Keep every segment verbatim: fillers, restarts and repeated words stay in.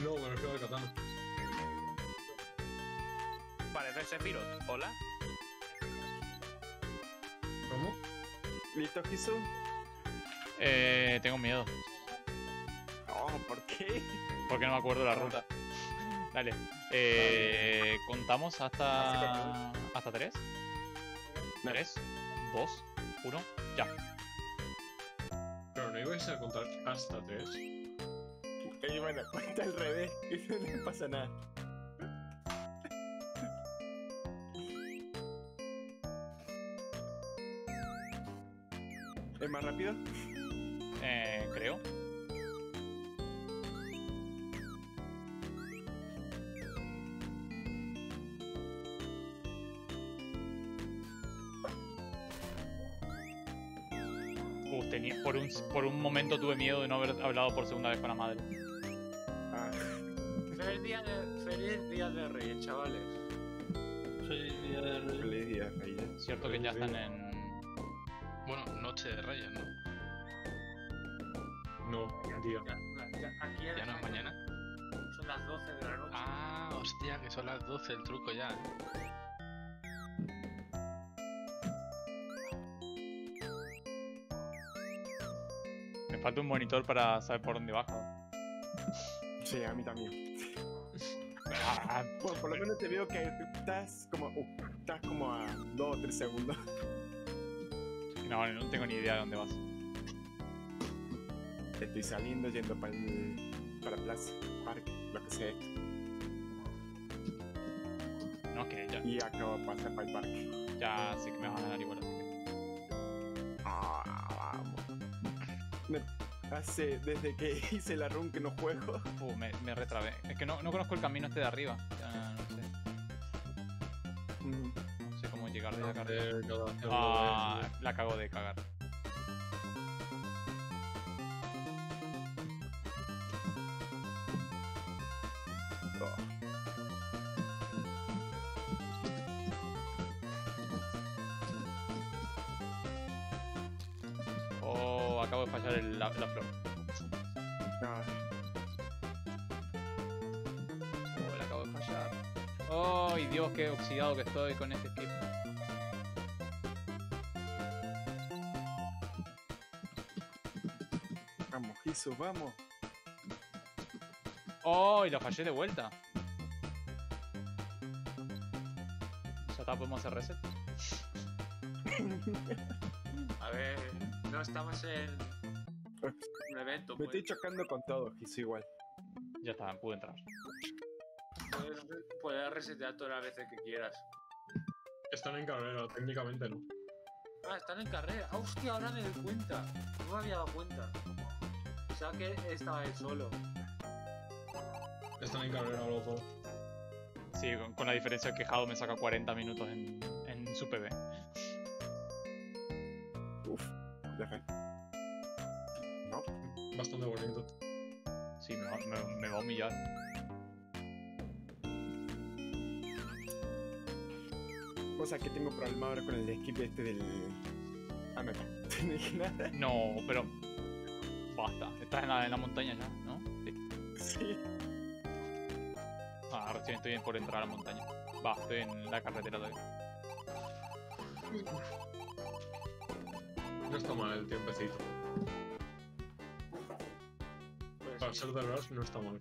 No, me refiero al katana. Parece Sephiroth. Hola. ¿Cómo? ¿Listo, Kisu? Eh, tengo miedo. Oh, ¿por qué? Porque no me acuerdo la ruta. Dale. Eh, contamos hasta... ¿Hasta tres? ¿Tres? ¿Dos? ¿Uno? Ya. Pero no ibais a contar hasta tres. Ey, bueno, cuenta al revés, que no le pasa nada. ¿Es más rápido? Eh, creo. Uh, tenía, por, un, por un momento tuve miedo de no haber hablado por segunda vez con la madre. Ah. Feliz día de, feliz día de Reyes, chavales. Feliz día de Reyes. Feliz día, Reyes. Cierto que ya están en... Bueno, noche de Reyes, ¿no? No, día. Ya, ya, aquí en Ya no es mañana. son las doce de la noche. Ah, hostia, que son las doce el truco ya. Me falta un monitor para saber por dónde bajo. Sí, a mí también. Ah, Por, por lo menos te veo que estás como, uh, estás como a dos o tres segundos. no, no tengo ni idea de dónde vas. Estoy saliendo, yendo para el, para plaza, parque, lo que sea. No, que ya, Y acabo de pasar para el parque. ya sí que me vas a ganar igual, así que... Ah, vamos. Me- hace, desde que hice la run que no juego. Uh, me, me retrabé. Es que no, no conozco el camino este de arriba. Ya, no sé. Mm. No sé cómo llegar desde acá arriba. Hacer cada hacerlo Ah, la cago de cagar. Oh, acabo de fallar el- la, la flor. Ah, Oh, la acabo de fallar. Oh, y Dios, qué oxidado que estoy con este skip. vamos, Jesús, vamos. Oh, y la fallé de vuelta. Ya está, podemos hacer reset. A ver, no estamos en un evento. Me Pues. estoy chocando con todo, Jesús, igual. Ya está, pude entrar. Puedes, puedes resetear todas las veces que quieras. Están en carrera, técnicamente no. Ah, están en carrera. Ah, hostia, ahora me doy cuenta. No me había dado cuenta. Pensaba que estaba él solo. Están en carrera los dos. Sí, con, con la diferencia que Jado me saca cuarenta minutos en, en su P B. Uf, ya fue. No, Bastante bonito. Sí, me va, me, me va a humillar. cosa que tengo problema ahora con el skip este del... Ah, no, no dije nada. No, pero... Basta. Estás en la, en la montaña ya, ¿no? Sí. Sí. Ah, recién estoy por entrar a la montaña. Va, estoy en la carretera todavía. No está mal el tiempecito. Pues, Para ser de Rush no está mal.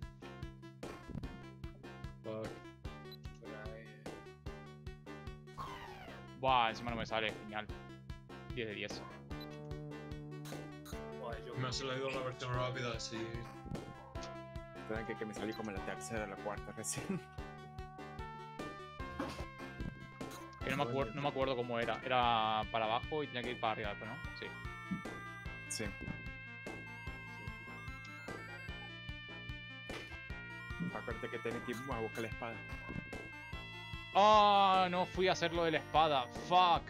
Fuck. Buah, encima no me sale, genial. diez de diez. Buah, yo- Me ha salido la versión rápida, sí. Saben que, que me salí como en la tercera o la cuarta recién. Que no me, acuer- no me acuerdo cómo era. Era para abajo y tenía que ir para arriba después, ¿no? Sí. Sí. Acuérdate que tenés que ir a buscar la espada. ¡Ah! No fui a hacer lo de la espada. ¡Fuck!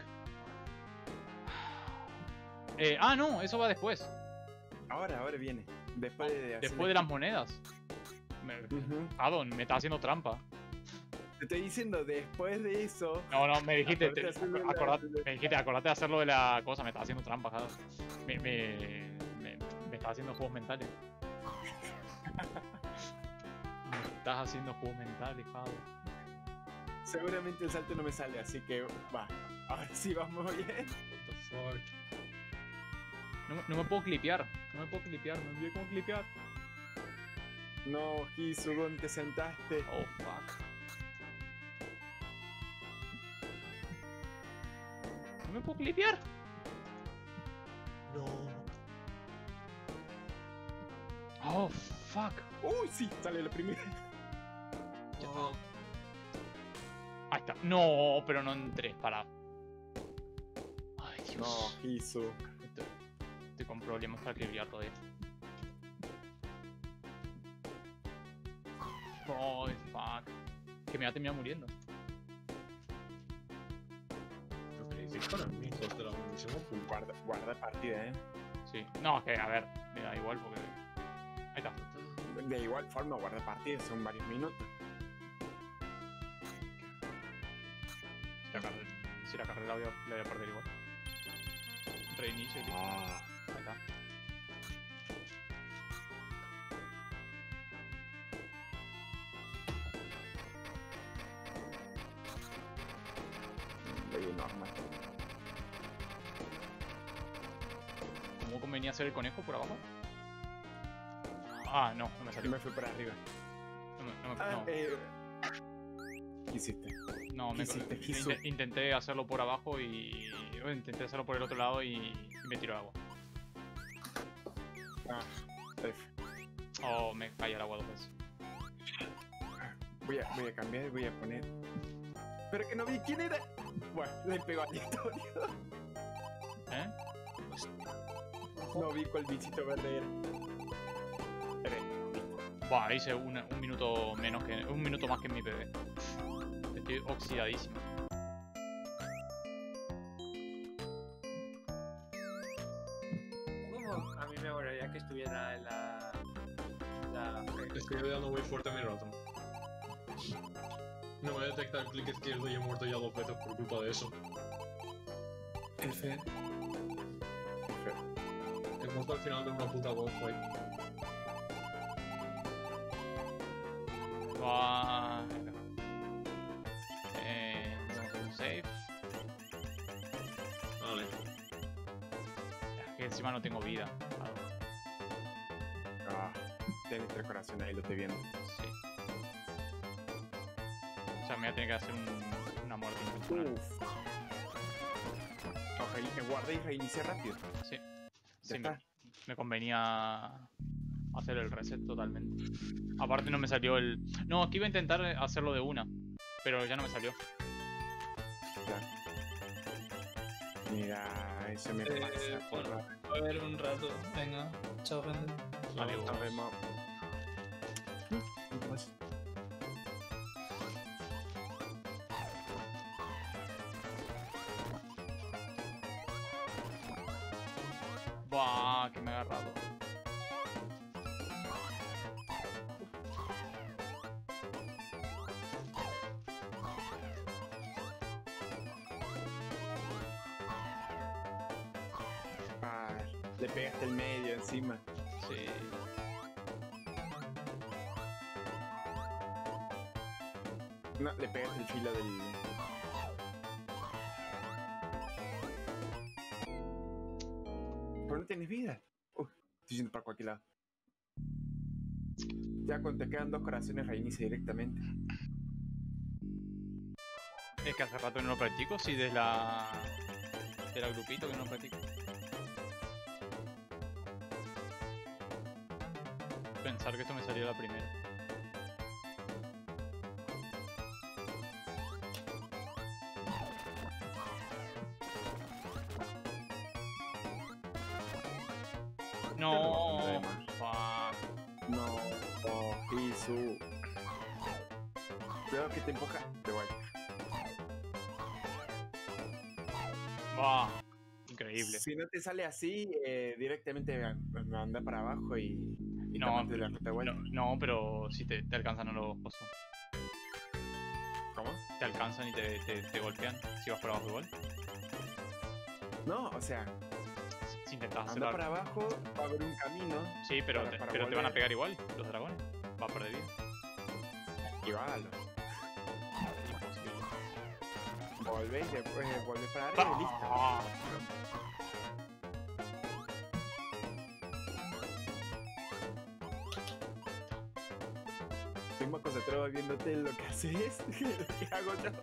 Eh, ah, no, eso va después. Ahora, ahora viene. Después de hacer Después de las monedas. Me... Ujú. Adon, me está haciendo trampa. Te estoy diciendo, después de eso. No, no, me dijiste, Aparte te- de hacerlo de la- acordate, me dijiste, acordate de hacerlo de la cosa, me estaba haciendo trampa, Jado. Me, me, me, me estaba haciendo juegos mentales. Estás haciendo juego mental, hijado. Seguramente el salto no me sale, así que va. Ahora sí vamos bien. What the fuck. No, me- no me puedo clipear. No me puedo clipear. Me olvidé cómo clipear. No, Hisu, ¿dónde te sentaste? Oh, fuck. No me puedo clipear. No. Oh, fuck. Uy, sí, sale la primera. No. Ahí está. No, pero no en tres, para. Ay, Dios. No, Hisu. Estoy, estoy con problemas para clipear todavía. Oh, fuck. Que me va a terminar muriendo. Preferís para mí, hijos de la mismísima puta. Guarda, guarda partida, eh. Sí. No, es que a ver, me da igual porque. Ahí está. De igual forma, guarda partida, son varios minutos. Si la carrera, si la, carrera la, voy a, la voy a perder igual. Reinicio y listo. Ah, Ahí está. muy normal. ¿Cómo convenía hacer el conejo por abajo? Ah, no, no me salió. Me fui para arriba. No, me- no, me- Ah, no, eh. ¿Qué hiciste? no, me, hiciste, inte- Jesús? intenté hacerlo por abajo y. o intenté hacerlo por el otro lado y, y me tiró al agua. Ah, F. Oh, me caí al agua dos veces. Voy a, voy a cambiar y voy a poner. Pero que no vi quién era. Bueno, le pegó aleatorio. ¿Eh? No vi cuál bichito verde era. Era él. Buah, hice un, un minuto menos que. Un minuto más que en mi P B. Estoy oxidadísimo. ¿Cómo? A mí me molaría que estuviera en la. la. Estoy dando muy fuerte a mi ratón. No me detecta el clic izquierdo y he muerto ya dos veces por culpa de eso. F. He muerto al final de una puta boss fight. Buah. Eh. Vamos a hacer un save. Vale. Es que encima no tengo vida. Ah, tiene tres corazones ahí, lo estoy viendo. Sí. O sea, me voy a tener que hacer un, una muerte intencional. Uff. Ojalá, guarda y reinicia rápido. Sí. Ya Sí, me, está. me convenía hacer el reset totalmente. Aparte no me salió el... No, aquí iba a intentar hacerlo de una, pero ya no me salió. Ya. Mira, eso me Eh, pasa por bueno. la- A ver, un rato. Venga, chao, gente. Adiós. Nos vemos. Pues, Buah, que me he agarrado. ah, le pegaste el medio encima. Sí. No, le pegaste el filo del. Pero no tienes vida. Uf, estoy yendo para cualquier lado. Ya cuando te quedan dos corazones reinicia directamente. Es que hace rato que no lo practico, sí, desde la... de la grupito que no lo practico. Pensar que esto me salió la primera. No, fuck. No, no, Hisu. Cuidado que te empuja. Te voy. Buah, increíble. Si no te sale así, eh, directamente anda anda para abajo y, y No, tapate de la ruta de vuelta. No, no, pero si te, te alcanzan a los cosos. ¿Cómo? Te alcanzan y te, te, te golpean si vas por abajo igual. No, o sea, Si, si intentas hacer anda algo. para abajo, va a haber un camino. Sí, pero, para- te, para pero te van a volver. pegar igual, los dragones. Va a perder vida. esquivalo. Imposible. Volvés y después eh, volvés para arriba y listo. Ah. Estoy más concentrado viéndote en lo que haces que lo que hago yo.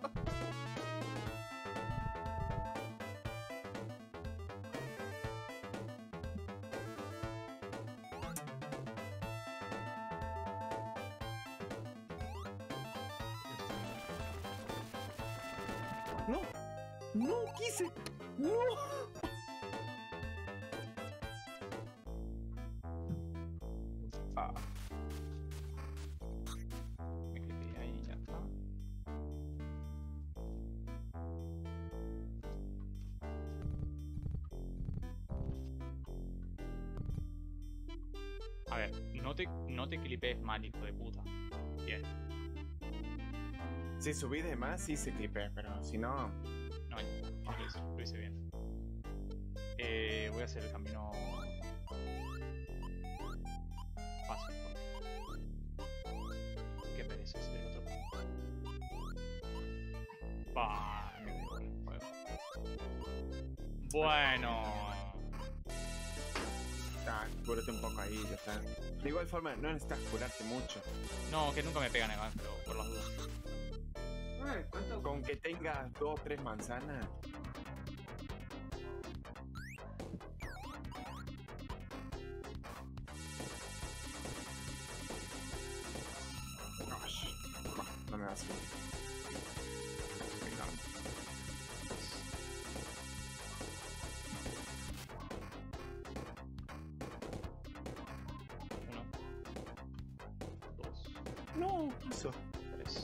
No, no quise, no. Ah, Me quedé ahí, ya está. A ver, no te, no te clipees mal, hijo de puta. Bien. si subí de más, sí se clipea, pero si no. No, ya está. Lo hice, lo hice bien. Eh, voy a hacer el camino fácil. Porque... Qué pereza hacer el otro camino. Bah, me da igual el juego. Bueno. Ah, cúrate un poco ahí, ya está. De igual forma, no necesitas curarte mucho. No, que nunca me pegan igual, pero por las dudas. Ay, ¿cuánto? Con que tengas dos o tres manzanas. Gosh. No, no me va a subir. No. Uno. Dos. No, eso. Tres.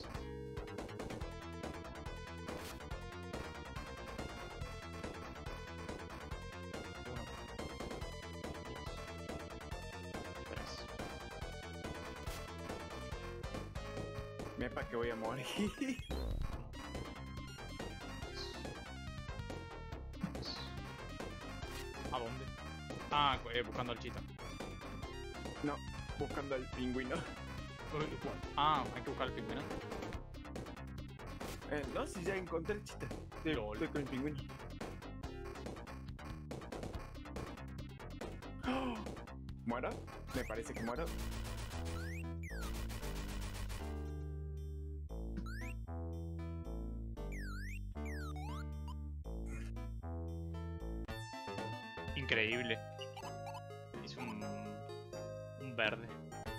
Uno. Dos. Tres. Mira para que voy a morir. ¿A dónde? Ah, eh, buscando al chita. No, buscando al pingüino. Ah, hay que buscar al pingüino. Eh, no, si ya encontré el chiste. Estoy, Lol. estoy con el pingüino. ¡Oh! ¿Muero? Me parece que muero. Increíble. Hizo un, un verde.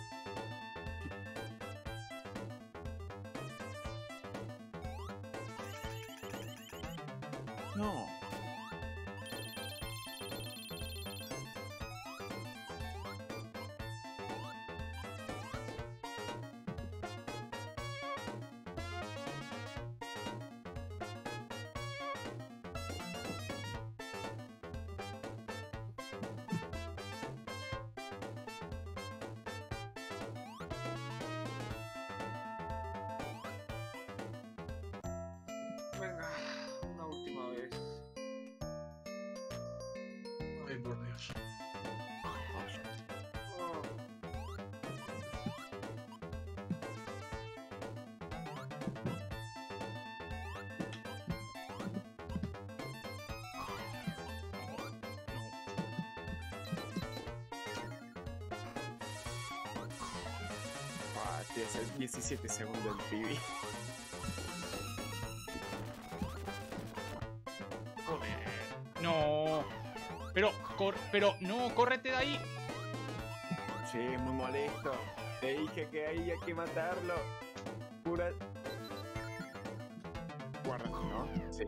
No. Venga, una última vez. Ay, por Dios. Oh, Ah, tío, es el diecisiete segundos del pibi. Joder. No. Pero, cor pero, no, córrete de ahí. Sí, muy molesto. Te dije que ahí hay que matarlo. Pura. Guarda, ¿no? Sí.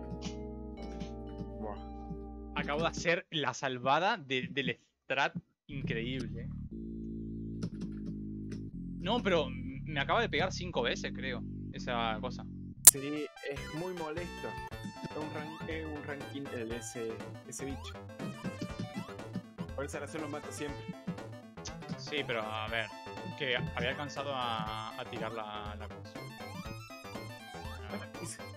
Buah. Acabo de hacer la salvada de, del strat increíble. No, pero me acaba de pegar cinco veces, creo. Esa cosa. Sí, es muy molesto. Es un, ran es un ranking el ese, ese bicho. Por esa razón lo mato siempre. Sí, pero a ver. Que había alcanzado a, a tirar la, la cosa. A ver. Ah, hice-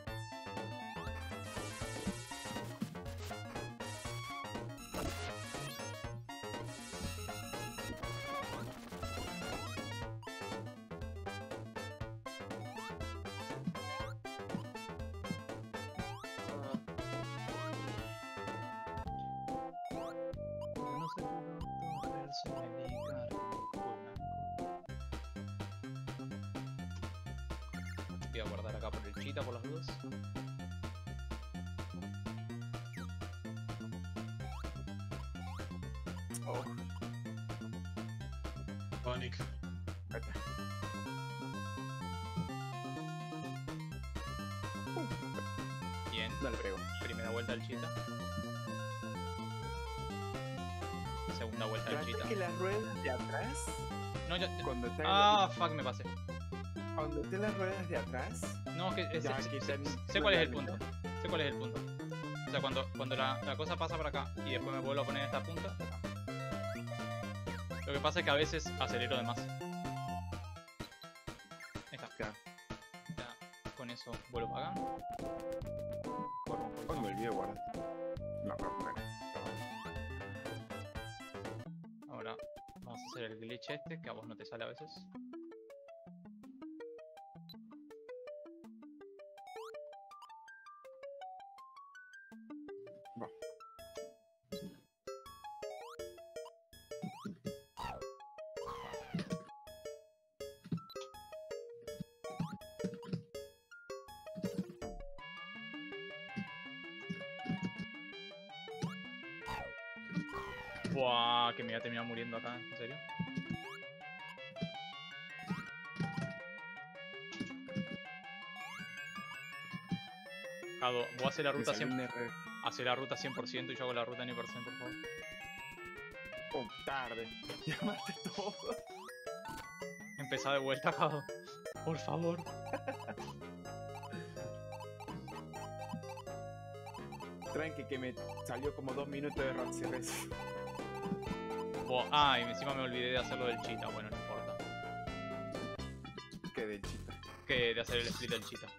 Voy a guardar acá por el chita por las dudas. Oh, Panic. ahí está. Bien. No le pego. Primera vuelta al chita. Segunda vuelta al ¿Sabes chita. que las ruedas de atrás, No, ya. ya- cuando están, Ah, fuck, me pasé. cuando estén las ruedas de atrás, No, es que es- ya sé- que sé, están- sé cuál es el punto. Sé cuál es el punto. O sea, cuando, cuando la, la cosa pasa por acá y después me vuelvo a poner en esta punta. ya está. Lo que pasa es que a veces acelero de más. Ahí está. Claro. Ya, con eso vuelvo para acá. Corro un oh, poco. me olvidé de guardar. No, no, no. Ahora vamos a hacer el glitch este que a vos no te sale a veces. Va. Buah, que me voy a terminar muriendo acá, ¿en serio? Jado, voy a hacer la Me ruta salió cien, un error. hacer la ruta cien por ciento y yo hago la ruta ni por ciento, por favor. Oh, tarde. Llamaste todo. Empezá de vuelta, Jado. Por favor. Tranqui que me salió como dos minutos de Roxy Race. Buah, ah, y encima me olvidé de hacerlo del cheetah. Bueno, no importa. Que del chita. Que de hacer el split del cheetah.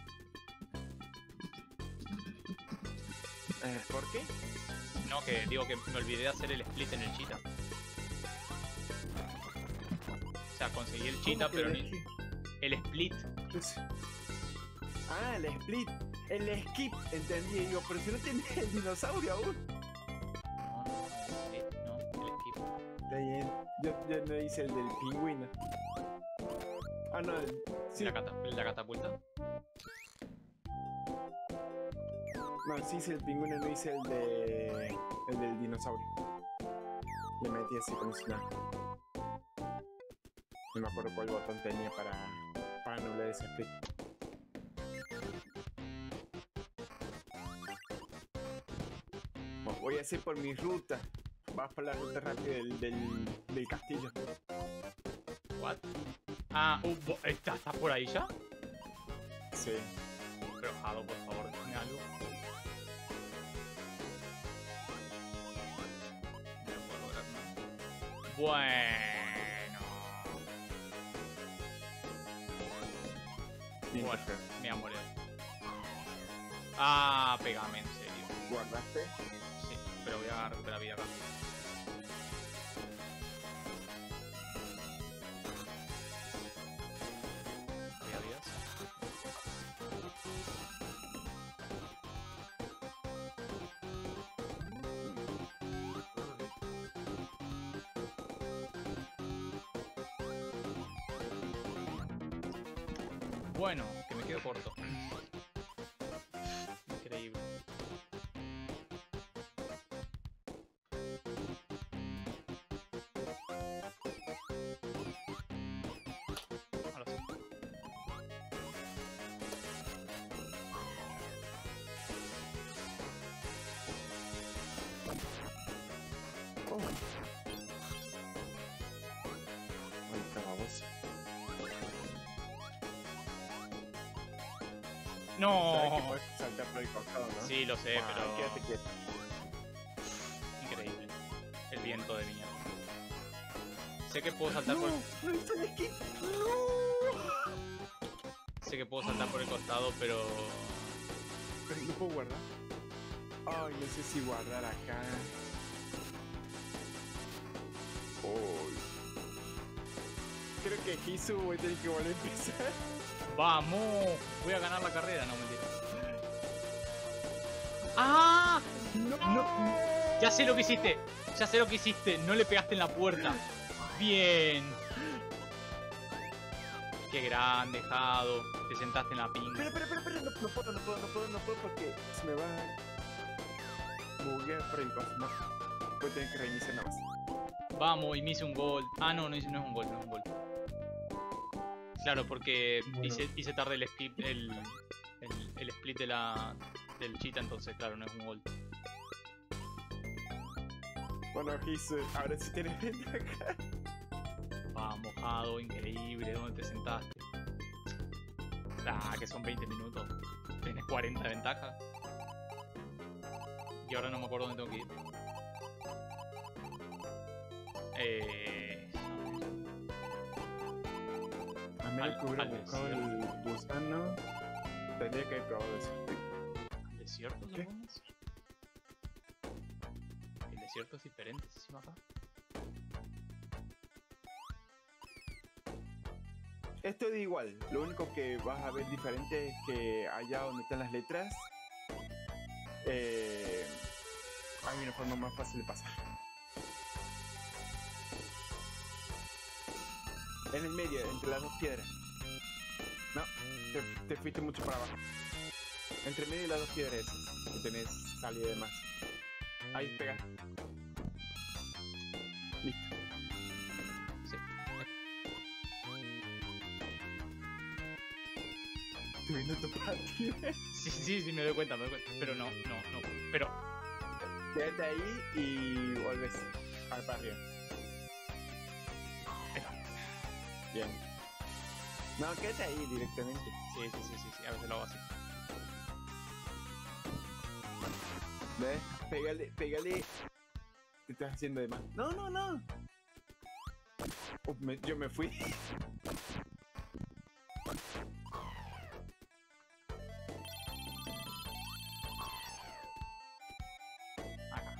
Eh, ¿Por qué? No, que digo que me olvidé de hacer el split en el cheetah. O sea, conseguí el cheetah, ¿Cómo que pero del ni... chi- el split. Pues- Ah, el split. El skip, entendí. Digo, pero si no tenés el dinosaurio aún. No, no, el split, no, el skip. Está bien. Yo, yo no hice el del pingüino. Ah, no. El, sí. La, cata- la catapulta. No, sí hice el pingüino, no hice el de. El del dinosaurio. Le metí así como si nada. No me acuerdo cuál botón tenía para. Para anular ese split. Bueno, voy a hacer por mi ruta. Vas por la ruta rápida del, del, del castillo. What? Ah, uh, bo- ¿está, ¿está por ahí ya? Sí. Pero Jado, por favor, dame algo. No puedo lograr nada. Bueno. Bien, Bueno. perfecto. Me voy a morir. Ah, pégame, en serio. ¿Guardaste? Sí, pero voy a recuperar vida rápido. Voy a vidas. Bueno, que me quedo corto. Increíble. Ahora sí. Oh. Ahí está, vamos. No. Sabes que puedes saltar por el costado, ¿no? Sí, lo sé, Ah, pero quédate quieto. increíble. El viento de mierda. Sé que puedo saltar por ¡No! ¡No hice el skip! sé que puedo saltar por el costado, pero Pero no puedo guardar. Ay, no sé si guardar acá. Uy. Creo que Hisu voy a tener que volver a empezar. ¡vamos! Voy a ganar la carrera, no mentira. ¡Ah! ¡No! Ya sé lo que hiciste. Ya sé lo que hiciste. No le pegaste en la puerta. Bien. Qué grande, Jado. Te sentaste en la pinta. Pero, pero, pero, pero, no, no puedo, no puedo, no puedo, no puedo porque se me va a buguear por el coso, no. Voy a tener que reiniciar nada más. Vamos, y me hice un gol. Ah, no, no, hice, no es un gol, no es un gol. Claro, porque Bueno. hice, hice tarde el skip, el, el, el split de la, del cheetah, entonces, claro, no es un gol. Bueno, Jesús, ahora sí tienes ventaja. Vamos, Jado, increíble, ¿dónde te sentaste? Ah, que son veinte minutos. Tienes cuarenta de ventaja. Y ahora no me acuerdo dónde tengo que ir. Eh... A menos Al- que hubiera al buscado el gusano, tendría que haber probado eso. ¿El desierto, ¿Qué? supongo? El desierto es diferente, ese mapa. Esto da igual, lo único que vas a ver diferente es que allá donde están las letras eh, hay una forma más fácil de pasar. En el medio, entre las dos piedras. No, te, te fuiste mucho para abajo. Entre medio de las dos piedras esas, que tenés salida de más. Ahí pega. Listo. Sí. Estoy viendo tu partida. Sí, sí, sí, me doy cuenta, me doy cuenta. Pero no, no, no. Pero, Quédate ahí y vuelves al para arriba. ahí está. Bien. No, quédate ahí directamente. Sí, sí, sí, sí, sí, a veces lo hago así. ¿Ves? Pégale, pégale. Te estás haciendo de más. No, no, no. Uf, me- yo me fui. Acá.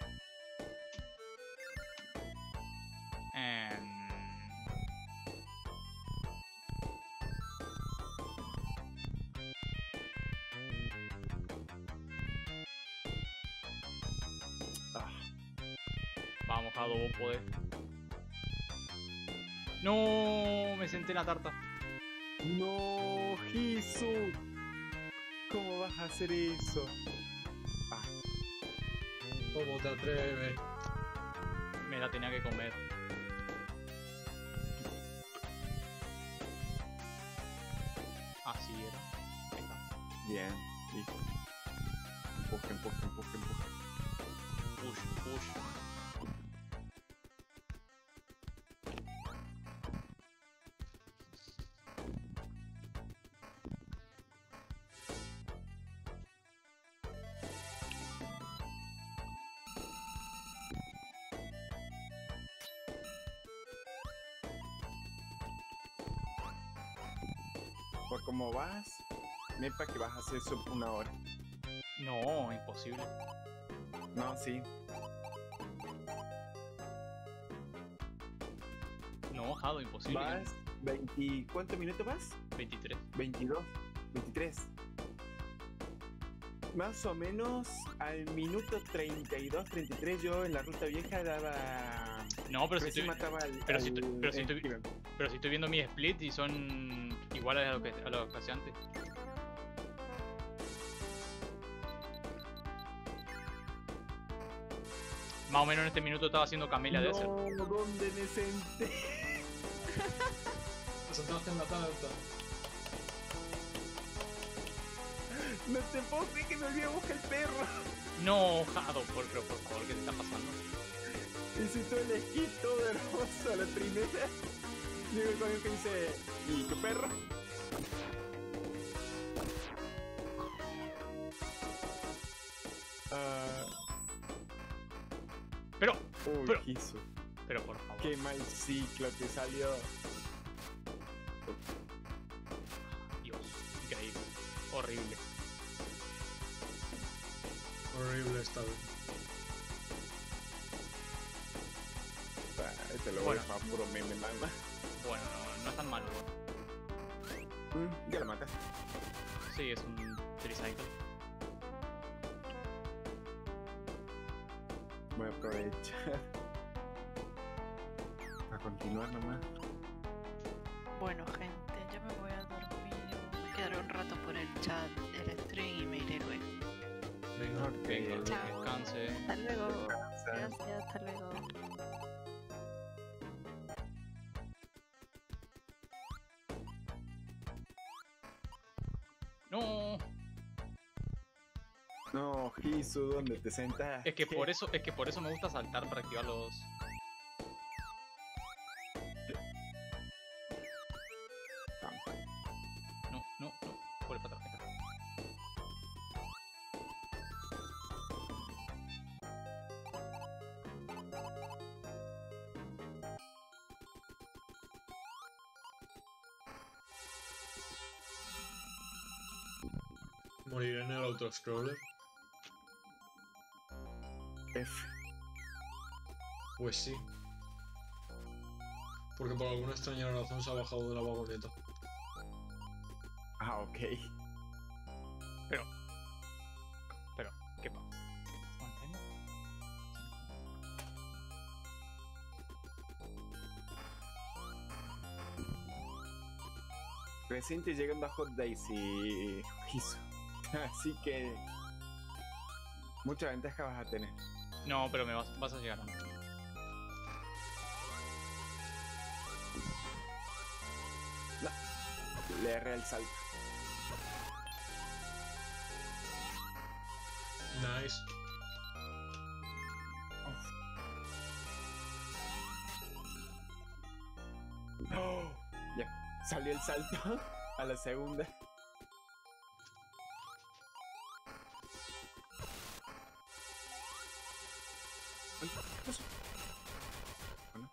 Em, Ah, Vamos, Jado, vos podés. No, me senté en la tarta. no, Jesús. ¿Cómo vas a hacer eso? Ah, ¿Cómo te atreves? Me la tenía que comer. Así era. Ahí está. bien, listo. Empuje, empuje, empuje, empuje. Push, push. Por cómo vas, mepa que vas a hacer eso una hora. No, imposible. No, sí. No, Jado, imposible. Vas, veinte, ¿cuántos minutos vas? veintitrés. veintidós, veintitrés. Más o menos al minuto treinta y dos, treinta y tres yo en la ruta vieja daba... No, pero si recién estoy, mataba al, pero si al- estoy- pero si el estoy- Steven. pero si estoy viendo mi split y son iguales a lo que, a lo que hacía antes. Más o menos en este minuto estaba haciendo Camelia de Desert. No, ¿dónde me senté? Te sentaste en la tarta. No te puedo creer que me olvidé buscar el perro. No, Jado, por, pero por favor, ¿qué te está pasando? Hice todo el esquí todo hermoso a la primera. Llegó el coño que dice, ¿y tu perro? Ah, Pero, uy, Pero- Jesús, pero por favor. qué mal ciclo te salió. Dios, increíble. Horrible. Horrible esta vez. Ah, te lo voy Bueno. a dejar puro meme nada más. Bueno, no, no es tan malo. Mm, ya lo matas. Sí, es un tricycle. Voy a aprovechar. A continuar nomás. Bueno, gente, Venga, Chao. descanse. Hasta luego. O sea, Gracias, hasta luego. No, no, Hisu, ¿dónde te sentas? es que por eso, es que por eso me gusta saltar para activar los. No, no, no. Por para atrás. Ahí está. Moriré en el autoscroller. F. Pues sí. Porque por alguna extraña razón se ha bajado de la vagoneta. Ah, ok. Pero, ¿qué pasa? Recién te llegando a Hot Daisy, Hisu. Así que mucha ventaja vas a tener. No, pero me vas, vas a llegar antes. Le erré el salto. Nice. Oh, ya, salió el salto a la segunda. Ay, ¿qué pasó? Bueno.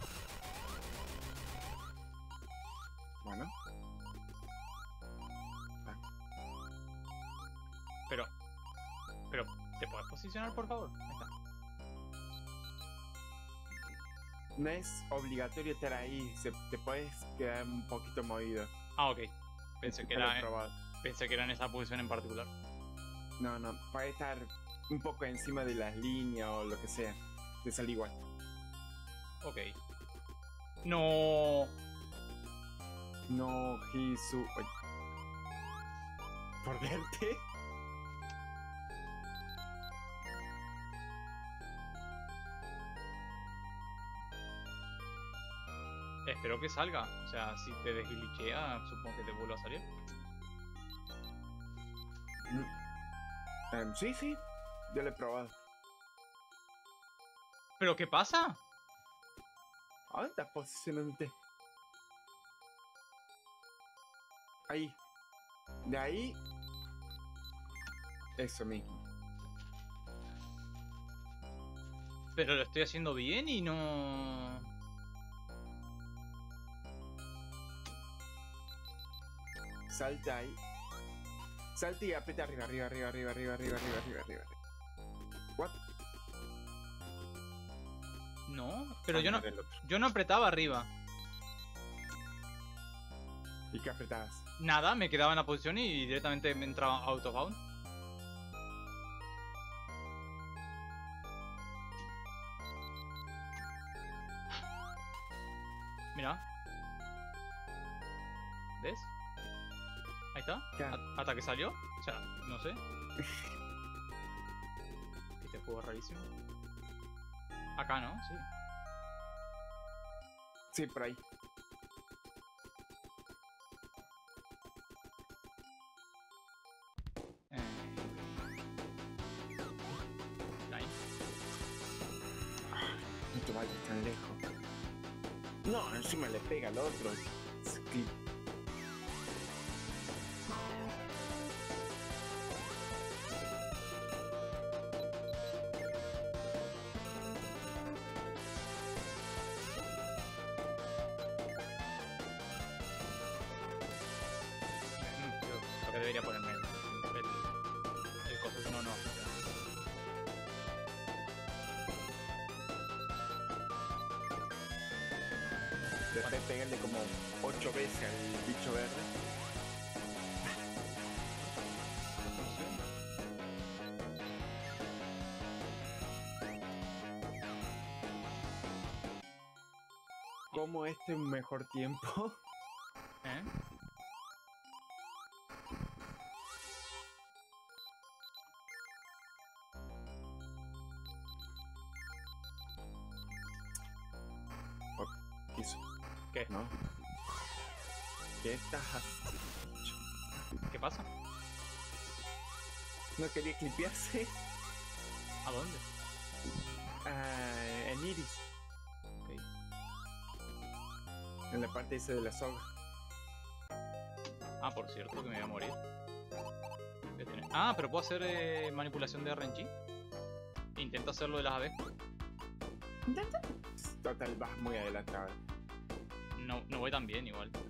Bueno. Pero, pero, ¿te puedes posicionar, por favor? Ahí está. No es obligatorio estar ahí, se, te puedes quedar un poquito movido. Ah, ok. Pensé que Ya lo he era, probado. pensé que era en esa posición en particular. No, no, puede estar un poco encima de las líneas o lo que sea. Te sale igual. Ok. No. No, Hisu. Ay. Por verte. Espero que salga. O sea, si te desglitchea, supongo que te vuelva a salir. Um, sí, sí, yo lo he probado. ¿Pero qué pasa? ¿A dónde estás posicionándote? Ahí. De ahí. Eso mismo. Pero lo estoy haciendo bien y no... Salta ahí. Salta y aprieta arriba, arriba, arriba, arriba, arriba, arriba, arriba, arriba, arriba. What? No, pero Ah, yo no, mira el otro. yo no apretaba arriba. ¿Y qué apretabas? Nada, me quedaba en la posición y directamente me entraba out of bound. Mira. ¿Ves? Ahí está. ¿Qué? A- Hasta que salió. O sea, no sé. Este juego es rarísimo. Acá, ¿no? Sí. Sí, por ahí. Eh. Line. No te vayas tan lejos. No, encima le pega al otro. Skip. Mm, Creo, creo que debería ponerme el, el, el coso que no, no. Después pegarle como ocho veces al bicho verde. ¿Cómo este es un mejor tiempo? ¿Eh? ¿Qué? ¿No? ¿Qué estás haciendo? ¿Qué pasa? ¿No quería clipearse? ¿A dónde? Ah, en Iris. Ok. En la parte esa de la soga. Ah, por cierto, que me voy a morir. ¿Qué tiene? Ah, pero puedo hacer eh, manipulación de R N G. Intento hacerlo de las abejas. Total, vas muy adelantado. No, no voy tan bien igual, pero...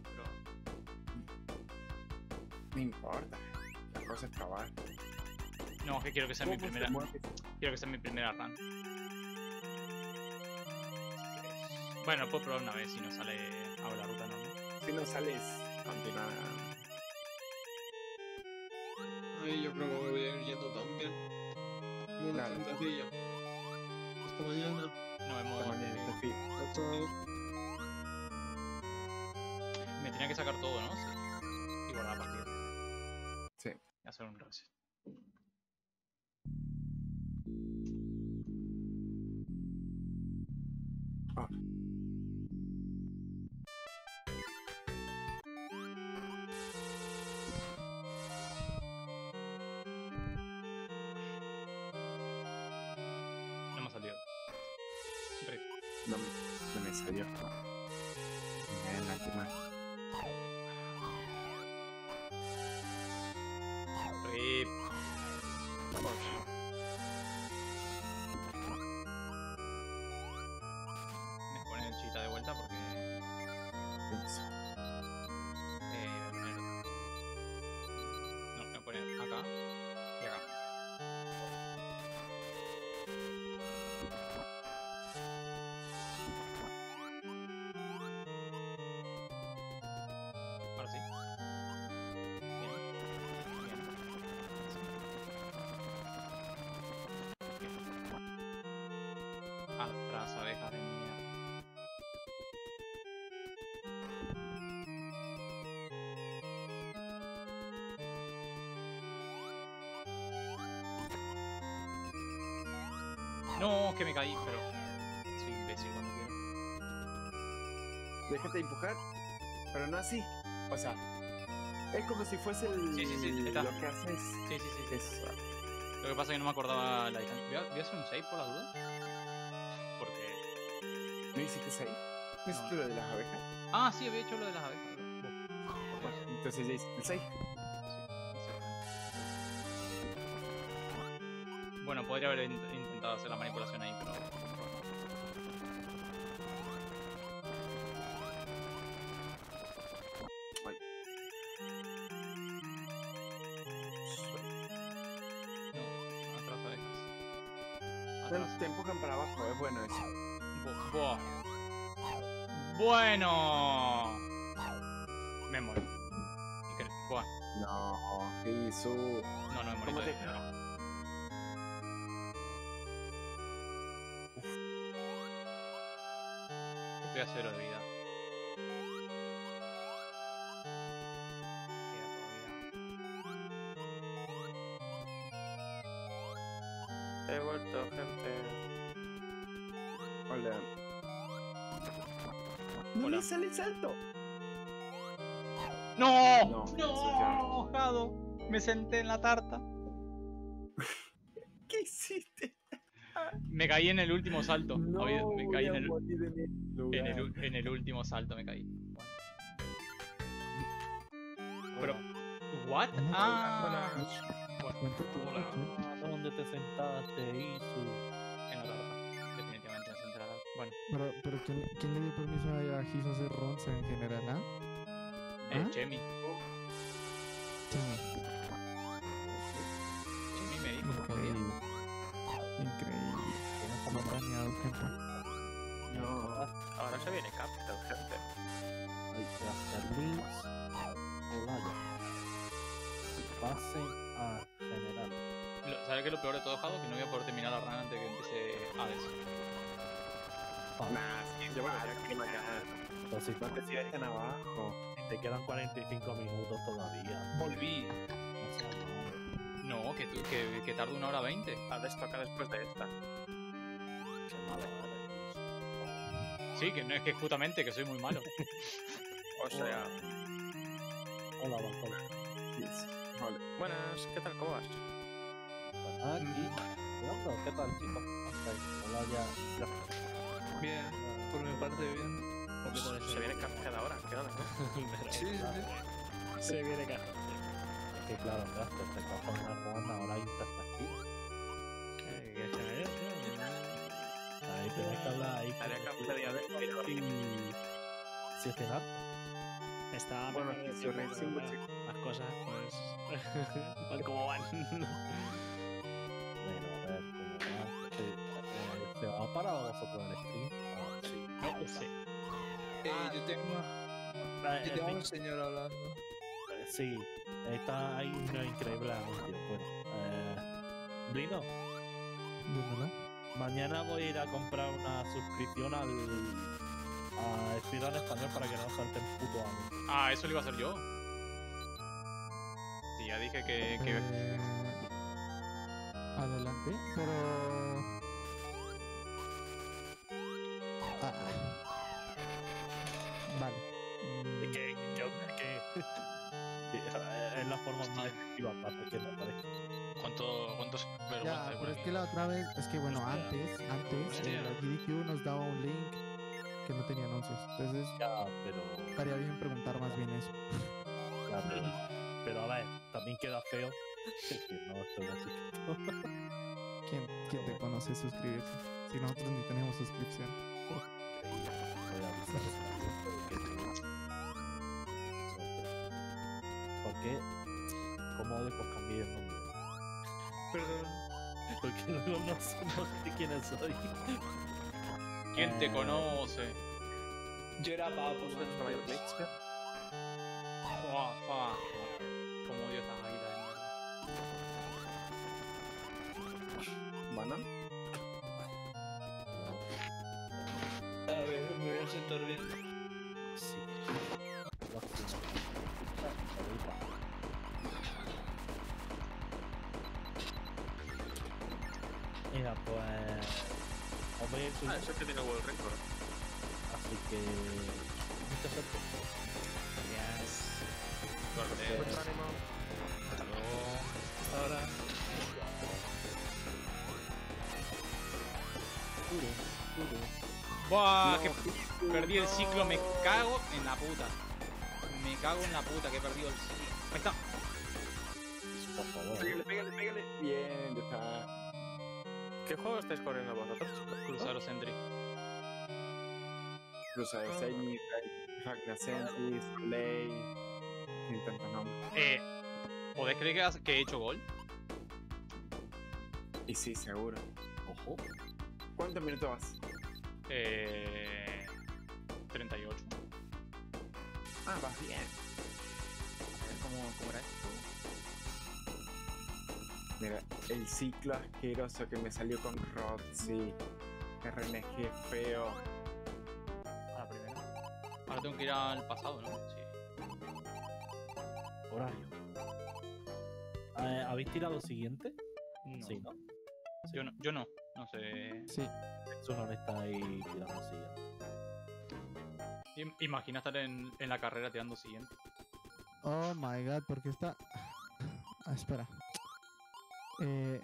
No importa. La cosa es trabajar. No, es que quiero que sea mi ¿Cómo se primera... mueve? Quiero que sea mi primera run. Bueno, puedo probar una vez si no sale a la ruta normal. Si no sales, continúa. Ay, yo creo que me voy a ir yendo también. Una Dale. tentadilla. Hasta mañana. No me Esta muevo. mañana está fin. Chao, chao. Me tenía que sacar todo, ¿no? Sí. Y guardar la partida. Sí. Y hacer un reset. Ah. No me ha salido. Rip. No, no me salió. Bien, lástima. Rip. Me ponen el chita de vuelta porque... Pienso. Eh, voy a poner... No, voy a poner acá y acá. Ahora sí. Bien. Bien. Sí. Atrás, abejas de mierda. No, que me caí, pero soy imbécil cuando quiero. Déjate empujar, pero no así. O sea, es como si fuese el, Sí, sí, sí, está. lo que haces. Sí, sí, sí. Eso. Lo que pasa es que no me acordaba la distancia. Voy a, voy a hacer un save por las dudas. Porque... ¿No hiciste save? ¿No hiciste lo de las abejas? Ah, sí, había hecho lo de las abejas. Pero... Bueno, entonces ya hiciste el save. Bueno, podría haber int- intentado hacer la manipulación ahí, pero... Ay. No, atrás abejas. Te, Atrás. te empujan para abajo, es bueno eso. Bu- buah. Bueno. Me morí. Increíble. Buah. No, Jesús. No, no me morí ¿Cómo te todavía. Estoy a cero de vida. Queda todavía. He vuelto, gente. Hola. No Hola. me sale el salto. ¡No! No, ¡No! eso ya- ¡Mojado! Me senté en la tarta. ¿Qué hiciste? Me caí en el último salto. No, Había- me caí en voy a el, morir en el lugar. en, el, u- en el último salto, me caí. Pero, ¿what? Ah, bueno, hola. ¿Dónde te sentaste, Isu? En la tarta. Definitivamente me senté en la tarta. Bueno, Pero, pero ¿quién, ¿quién le dio permiso a Giso a hacer runs en general, ah? eh, ¿Ah? Chemi. Chemi. Chemi me dijo que podía. Increíble. Increíble. No planeado, gente. No. Ahora se viene Capital, gente. Hay que hacer links. Olaya. Pasen a general. Lo- ¿Sabes qué es lo peor de todo, Jado? Que no voy a poder terminar la run antes de que empiece Hades. Nah, sí, yo voy a mañana. Pero si No te sigas tan abajo. te quedan cuarenta y cinco minutos todavía. Volví. No seas malo. No, que, tú- que, que tarde una hora veinte. Hades toca después de esta. Qué malo eres. Sí, sí, que no es que justamente, que soy muy malo. O sea, Hola, Balcón. Vale. buenas, ¿qué tal? ¿Cómo vas? Aquí. Bueno, ¿qué tal, chicos? Hasta ahí. Hola, ya. ya. Bien, por mi parte bien. Un poquito de Se viene Cuphead ahora, ¿qué onda? Sí, sí, sí. Se viene caja. Es que claro, gasto, te cojo una run ahora interactiva. ¿Qué es eso? Ahí tenés que hablar ahí. Haré Cuphead día de Y. Si es cenar. Está Bueno, mejor de si tiempo, reacción, pero bueno, las cosas, pues. van como van. Bueno, a ver cómo va. Se, eh, ¿Se va para vosotros el stream? Ah, sí. No sé. Eh, yo tengo, Eh, yo en tengo fin, un señor hablando. eh, sí, está ahí un increíble anuncio. Bueno, eh, Blino, Dímelo. mañana voy a ir a comprar una suscripción al a Speedrun Español para que no salte el puto año. Ah, eso lo iba a hacer yo. Sí, ya dije que... que... Eh, adelante, pero... Ah, vale. Mm, Es que, yo, es que, que es la forma más efectiva aparte que me parece. ¿Cuánto, ¿Cuántos vergüenza? Ya, pero es que la otra vez, es que bueno, Hostia. antes, antes, Hostia. eh, la G D Q nos daba un link que no tenía anuncios. Entonces, Ya, pero, estaría bien preguntar más bien eso. ya, pero, pero a ver, también queda feo que no estoy suscrito. ¿Quién, quién te conoce suscribirse? Si nosotros ni tenemos suscripción. Voy a avisar ¿Por qué? ¿Cómo odio que cambié el nombre? Perdón. Porque luego no sé, no sé quién soy. ¿Quién te Eh, conoce? Yo era papo. ¿Vos eres una mayor glitch? Fua, fua. Como odio esta vida de mierda. ¿Banana? A ver, me voy a sentar bien. Sí. Lo siento. Mira, pues. Os voy a ir Ah, subiendo, eso que tiene World Record. así que. Mucha suerte. Suerte. Mucho ánimo. Hasta luego. Ahora. Buah, que perdí el ciclo, me cago en la puta. Me cago en la puta que he perdido el ciclo. Ahí está. Por favor. Pégale, pégale, pégale. Bien, ya está. ¿Qué juego estáis corriendo vosotros? Crucero Sentry. Cruza de Seini, Ragnacentis, Ley. Sin tantos nombres. Eh, ¿podés creer que, has- que he hecho gol? Y sí, seguro. Ojo. ¿Cuántos minutos vas? Eh, treinta y ocho. Ah, vas bien. A ver cómo, cómo era esto. Mira, el ciclo asqueroso que me salió con Roxy. R N G feo. A la primera. Ahora tengo que ir al pasado, ¿no? Sí. Horario. Eh, ¿Habéis tirado el siguiente? No. Sí, ¿no? Yo no, yo no. No sé. Sí. Eso no le está ahí tirando el siguiente. Im- Imagina estar en, en la carrera tirando siguiente. Oh my god, porque está. Ah, espera. Eh,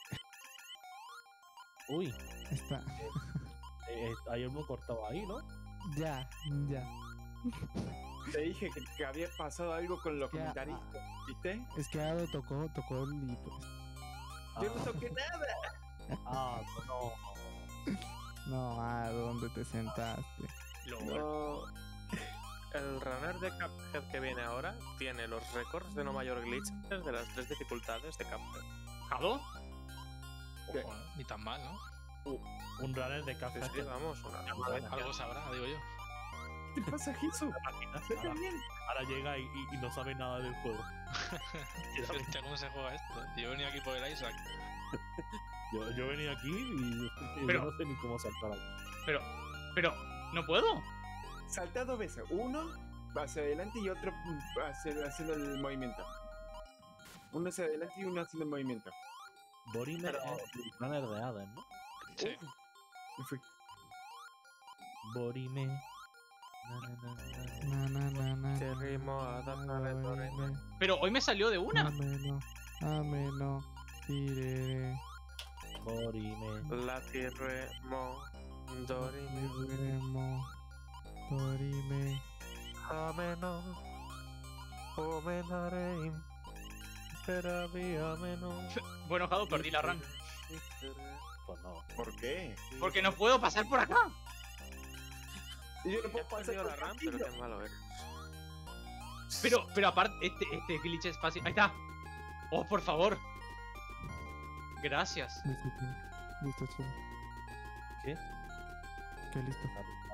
Uy, está. eh, hay uno cortado ahí, ¿no? Ya, ya. Te dije que, que había pasado algo con los Que, ah, comentaristas, ¿viste? Es que Ado tocó, tocó el y pues. Yo no toqué nada. Ah, no. No, Ado, ¿dónde te sentaste? Lo No. El runner de Cuphead que viene ahora tiene los récords de no mayor glitches de las tres dificultades de Cuphead. ¿Jado? ¿Qué? Ojo, ¿no? Ni tan mal, ¿no? Un runner de café. Sí, sí, vamos, una maravilla. Algo sabrá, digo yo. ¿Qué te pasa, Jesús? Vete Ahora, bien. ahora llega y, y- y no sabe nada del juego. Hostia, ¿cómo se juega esto? Yo he venido aquí por el Isaac. Yo, yo venía aquí y, y Pero- yo no sé ni cómo saltar aquí. Pero, pero, ¿no puedo? Salta dos veces. Uno va hacia adelante y otro va hacia- haciendo el movimiento. Uno hacia adelante y uno haciendo el movimiento. Borimer es el runner de Hades, ¿no? Sí. Me fui. Borime. Na, na, na, na. Na, na, na, na, Te na, rimo na, a dar na, la na, dorime. na. Pero hoy me salió de una. Ameno, ameno, tirere, Borime. La tierre mo dorime. tiremo, dorime. Ameno. Omenareim. Peravi ameno. Bueno, Jado, perdí la run. Pues no. ¿Por qué? Porque no puedo pasar por acá. Y yo no Ya puedo he pasar perdido por la el RAM, pero castillo. qué malo eres. Pero, pero aparte, este, este glitch es fácil. Ahí está. Oh, por favor. Gracias. Listo, chido. Listo, chido. ¿Qué? ¿Qué listo?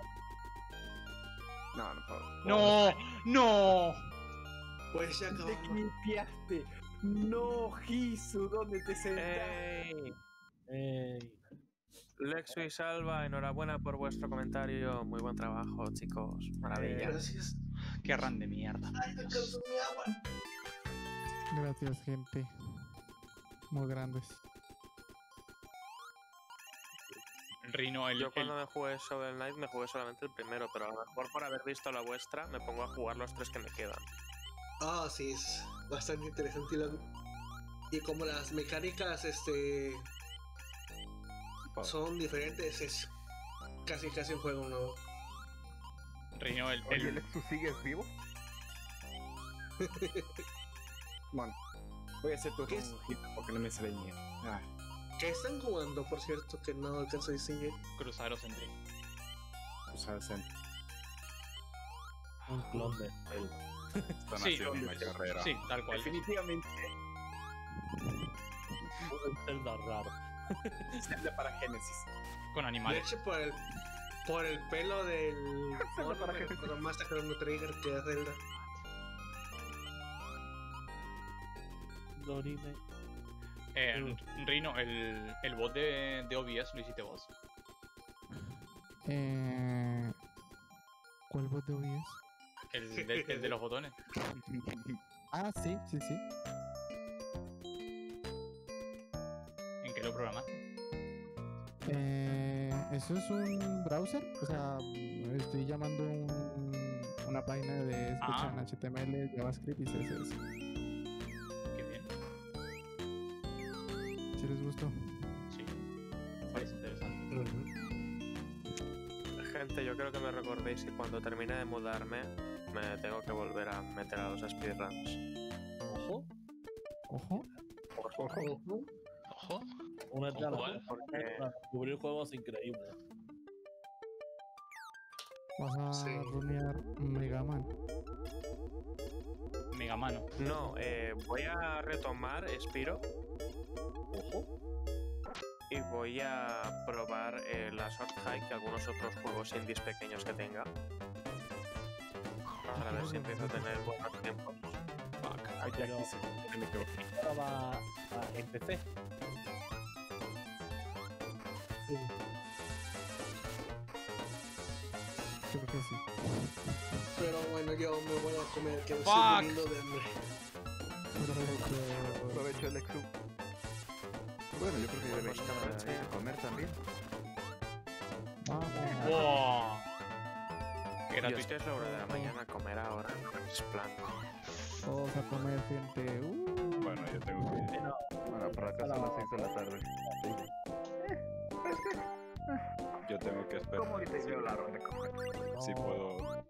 No, no puedo. No, no. Pues ya acabamos. Te limpiaste. No, Hisu, ¿dónde te sentaste? ¡Ey! Ey. Lexu y Salva, enhorabuena por vuestro comentario. Muy buen trabajo, chicos. Maravilla. Gracias. Qué run de mierda. Ay, me consumí agua. Gracias, gente. Muy grandes. Rino, el, Yo el- cuando me jugué Shovel Knight me jugué solamente el primero, pero a lo mejor por haber visto la vuestra me pongo a jugar los tres que me quedan. Ah, sí, es bastante interesante. Y, la- y como las mecánicas este son diferentes, es casi casi un juego nuevo. Rino, el, Oye, el- Lexus, ¿sigues vivo? Bueno, voy a hacer tu ¿Qué es? un hit porque no me sale ni. Ah, ¿Qué están jugando, por cierto, que no alcanzo a distinguir? Crusaros Sentry. pues al centro. Un clon de él. Están Sí, haciendo una carrera. Sí, tal cual. Definitivamente, Un Zelda raro. Zelda para Genesis. Con De animales. hecho, por el, por el pelo del mono, para me que- recuerdo más a Chrono Trigger que a Zelda. Dorime. Eh, Rino, el, el bot de, de O B S lo hiciste vos. Eh... ¿Cuál bot de O B S? El de, el de los botones. Ah, sí, sí, sí. ¿En qué lo programaste? Eh, ¿Eso es un browser? O sea, estoy llamando un, una página de escucha Ah. en H T M L, JavaScript y C S S. Qué bien. Si les gustó. Sí. Parece interesante. Gente, yo creo que me recordéis que cuando termine de mudarme me tengo que volver a meter a los speedruns. Ojo. Ojo. Ojo. Únete a la ¿Cuál? Porque para descubrir juegos increíbles. Vas a Sí. runear Mega Man. Mega Mano. no, eh, voy a retomar Spiro. Ojo. Y voy a probar eh, la Sword Hike y algunos otros juegos indies pequeños que tenga. Para ver si empiezo a tener buenos tiempos. Ay, ya Pero- quise. Ya me quedo. Ahora va a en P C. Creo que sí. Pero bueno, yo me voy a comer, que estoy Fuck. muriendo de hambre. Aprovecho el Exu. Bueno, yo creo que ya Pues debería que me- ir a comer también. Vamos. ¡Wow! Qué Yo es gratuito. que es la hora de la mañana a comer ahora. Es plan. Vamos a comer, gente. Uh. Bueno, yo tengo que ir. Bueno, por acá son las seis de la tarde. Yo tengo que esperar. ¿Cómo ahorita veo la ronda de comer? Si puedo.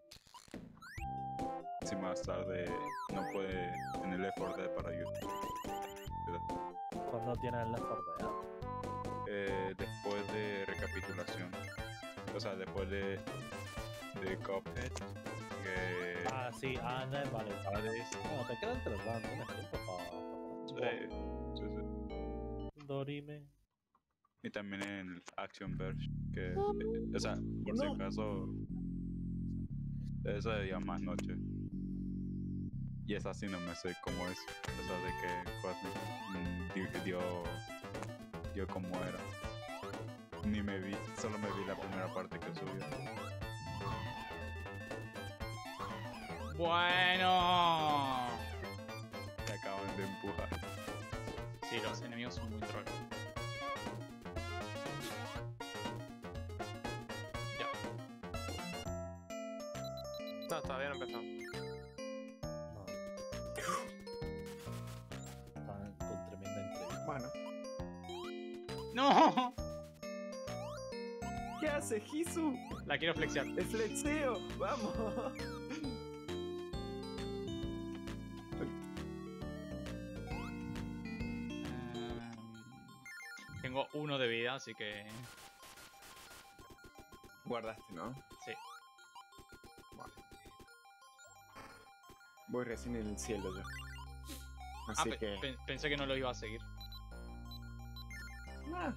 Si más tarde no puede en el Left four Dead para YouTube. Cuando tienes el Left four Dead. Eh, después de recapitulación. O sea, después de. de Cuphead. Que. Ah, sí, ah, no, vale. Hades. Bueno, te quedan tres runs, tienes tiempo para. eh, sí, sí. Dorime. Y también en el Action Verge. Que. eh, o sea, por si acaso. Eso de día más noche. Y esa sí no me sé cómo es. A pesar de que Cosmic mm, dio, dio. dio como era. Ni me vi, solo me vi la primera parte que subió. Bueno. Me acaban de empujar. Sí, los enemigos son muy troll. Ya. No, todavía no he empezado. Están con tremenda entrevista. Bueno. ¡No! ¿Qué hace, Hisu? La quiero flexiar. ¡El flexeo! ¡Vamos! Tengo uno de vida, así que... Guardaste, ¿no? Sí. Vale. Voy recién en el cielo yo. Ah, Así pe- que... pe- pensé que no lo iba a seguir. Ah,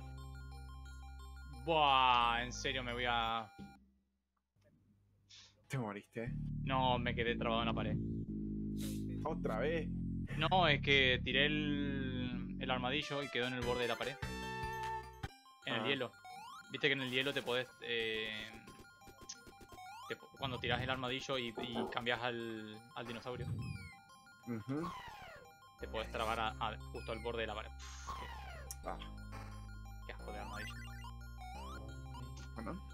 Buah, en serio me voy a... te moriste. No, me quedé trabado en la pared. Otra vez. No, es que tiré el, el armadillo y quedó en el borde de la pared. En el Ah. hielo. Viste que en el hielo te podés... eh, te po- cuando tiras el armadillo y, y cambias al, al dinosaurio, Ujú. te podés trabar a- a- justo al borde de la pared. Ah, Qué asco de armadillo. bueno.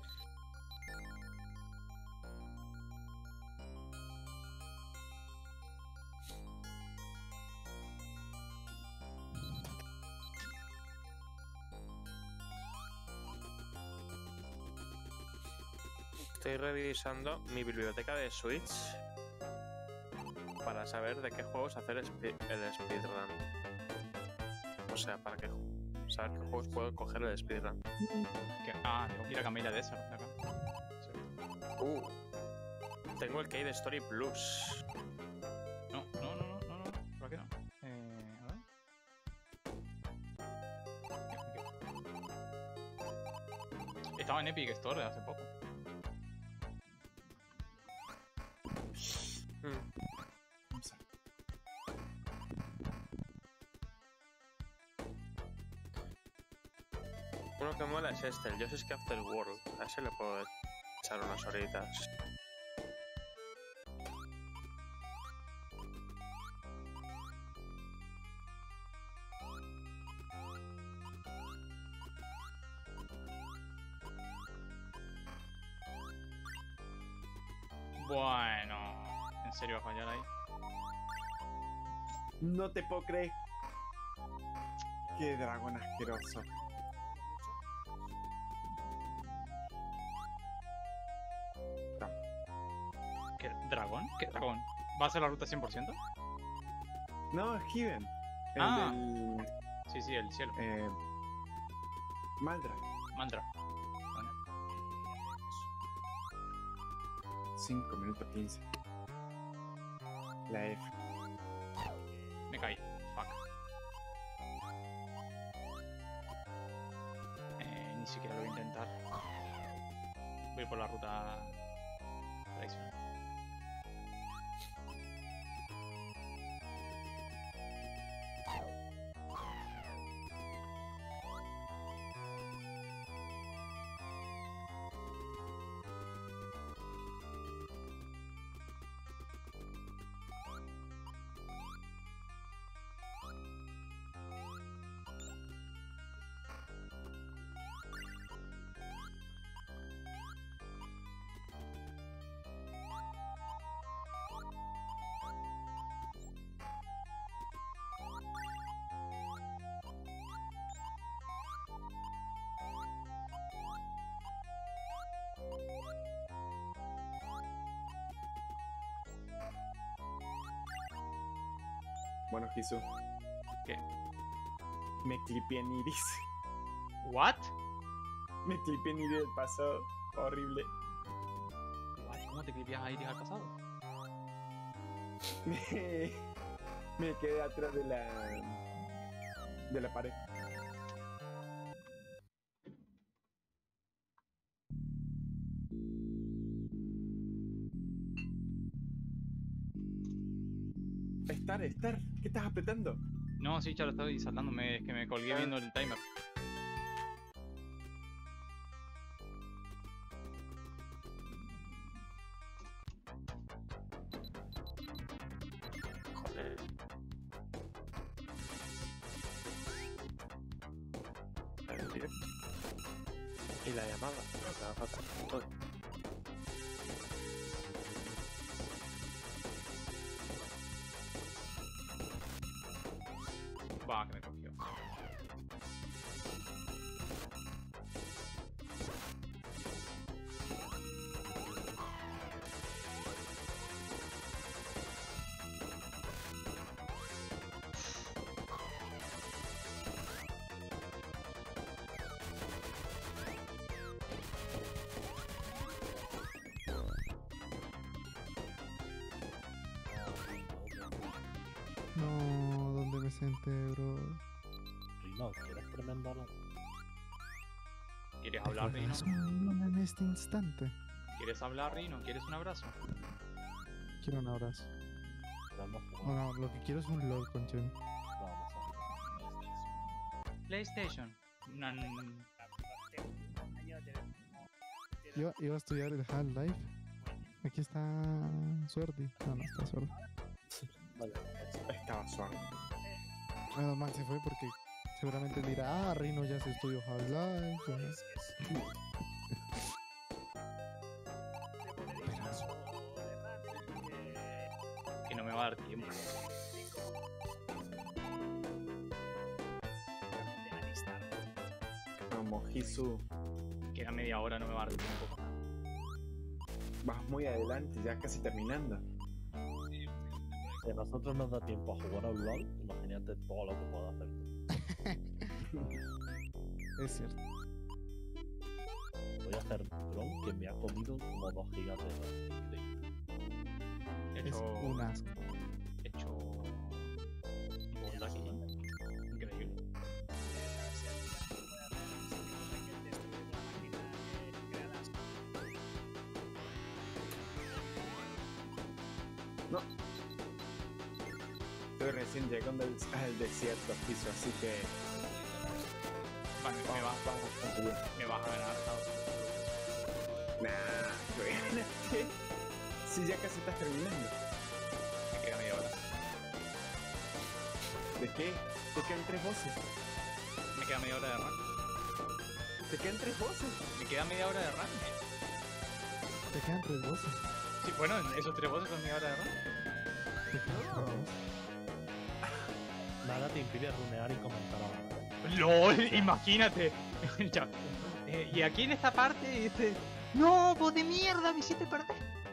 Estoy revisando mi biblioteca de Switch para saber de qué juegos hacer spe- el speedrun. O sea, para qué ju- saber qué juegos puedo coger el speedrun. Que- ah, tengo que ir a Camila Desert de acá. Sí. Uh, tengo el Cade Story Plus. No, no, no, no, no, no, por aquí no. Eh, a ver. Aquí, aquí. Estaba en Epic Store hace poco. Mm. Vamos a- Uno que mola es este, el Yoshi's Crafted World. A ese le puedo echar unas horitas. Bueno, ¿en serio va a fallar ahí? No te puedo creer. Qué dragón asqueroso. ¿Qué dragón? ¿Qué dragón? ¿Va a ser la ruta cien por ciento? No, es Given. El Ah. del... Sí, sí, el cielo. Eh, Maldra. Mantra. cinco minutos quince. La F. Me caí. Fuck. Eh, ni siquiera lo voy a intentar. Voy por la ruta tradicional. Bueno, Hisu. ¿Qué? Me clipé en Iris. ¿What? Me clipé en Iris del pasado. Horrible. What? ¿Cómo te clipeas a Iris al pasado? Me, me quedé atrás de la... de la pared. Estar, estar. ¿Qué estás apretando? No, sí, ya lo estoy saltándome. Es que me colgué Ah. viendo el timer. Joder. El directo. Y la llamada. La fatal. Todo. No, ¿dónde me senté, bro? Rino, tú eres tremendo loco. ¿Quieres hablar, Rino? En este instante. ¿Quieres hablar, Rino? ¿Quieres un abrazo? Quiero un abrazo. Vamos a No, jugar. no, lo que quiero es un LOL con Johnny. Vamos a PlayStation. Una- Iba, iba a estudiar el Half-Life. Aquí está Swordy. No, no está Swordy. Vale, Estaba suave. Menos mal se fue porque seguramente dirá, ah, Rino ya se estudió Half-Life. ya". Que no me va a dar tiempo. Como Hisu, Queda media hora, no me va a dar tiempo. vas muy adelante, ya casi terminando. Si a nosotros nos da tiempo a jugar a un LOL, imagínate todo lo que puedo hacer tú. Es cierto. Voy a hacer drone que me ha comido como dos gigas de RAM. Increíble. He Es hecho. un asco. He hecho. Bola aquí. Increíble. No. Estoy recién llegando al, al desierto, Hisu, así que Vale, me, va, vamos bastante bien. me vas a ganar, ¿sabes? Nah, te voy a ganar, ¿qué? Si ya casi estás terminando. Me queda media hora. ¿De qué? Te quedan tres voces. Me queda media hora de run. Te quedan tres voces. Me queda media hora de run. Te quedan tres voces. Sí, bueno, esos tres voces son media hora de run. Te quedan tres voces. Nada te impide runear y comentar ahora. ¡Lol! Imagínate. Ya. Eh, y aquí en esta parte dice: ¡No, vos de mierda! ¡Me hiciste perder!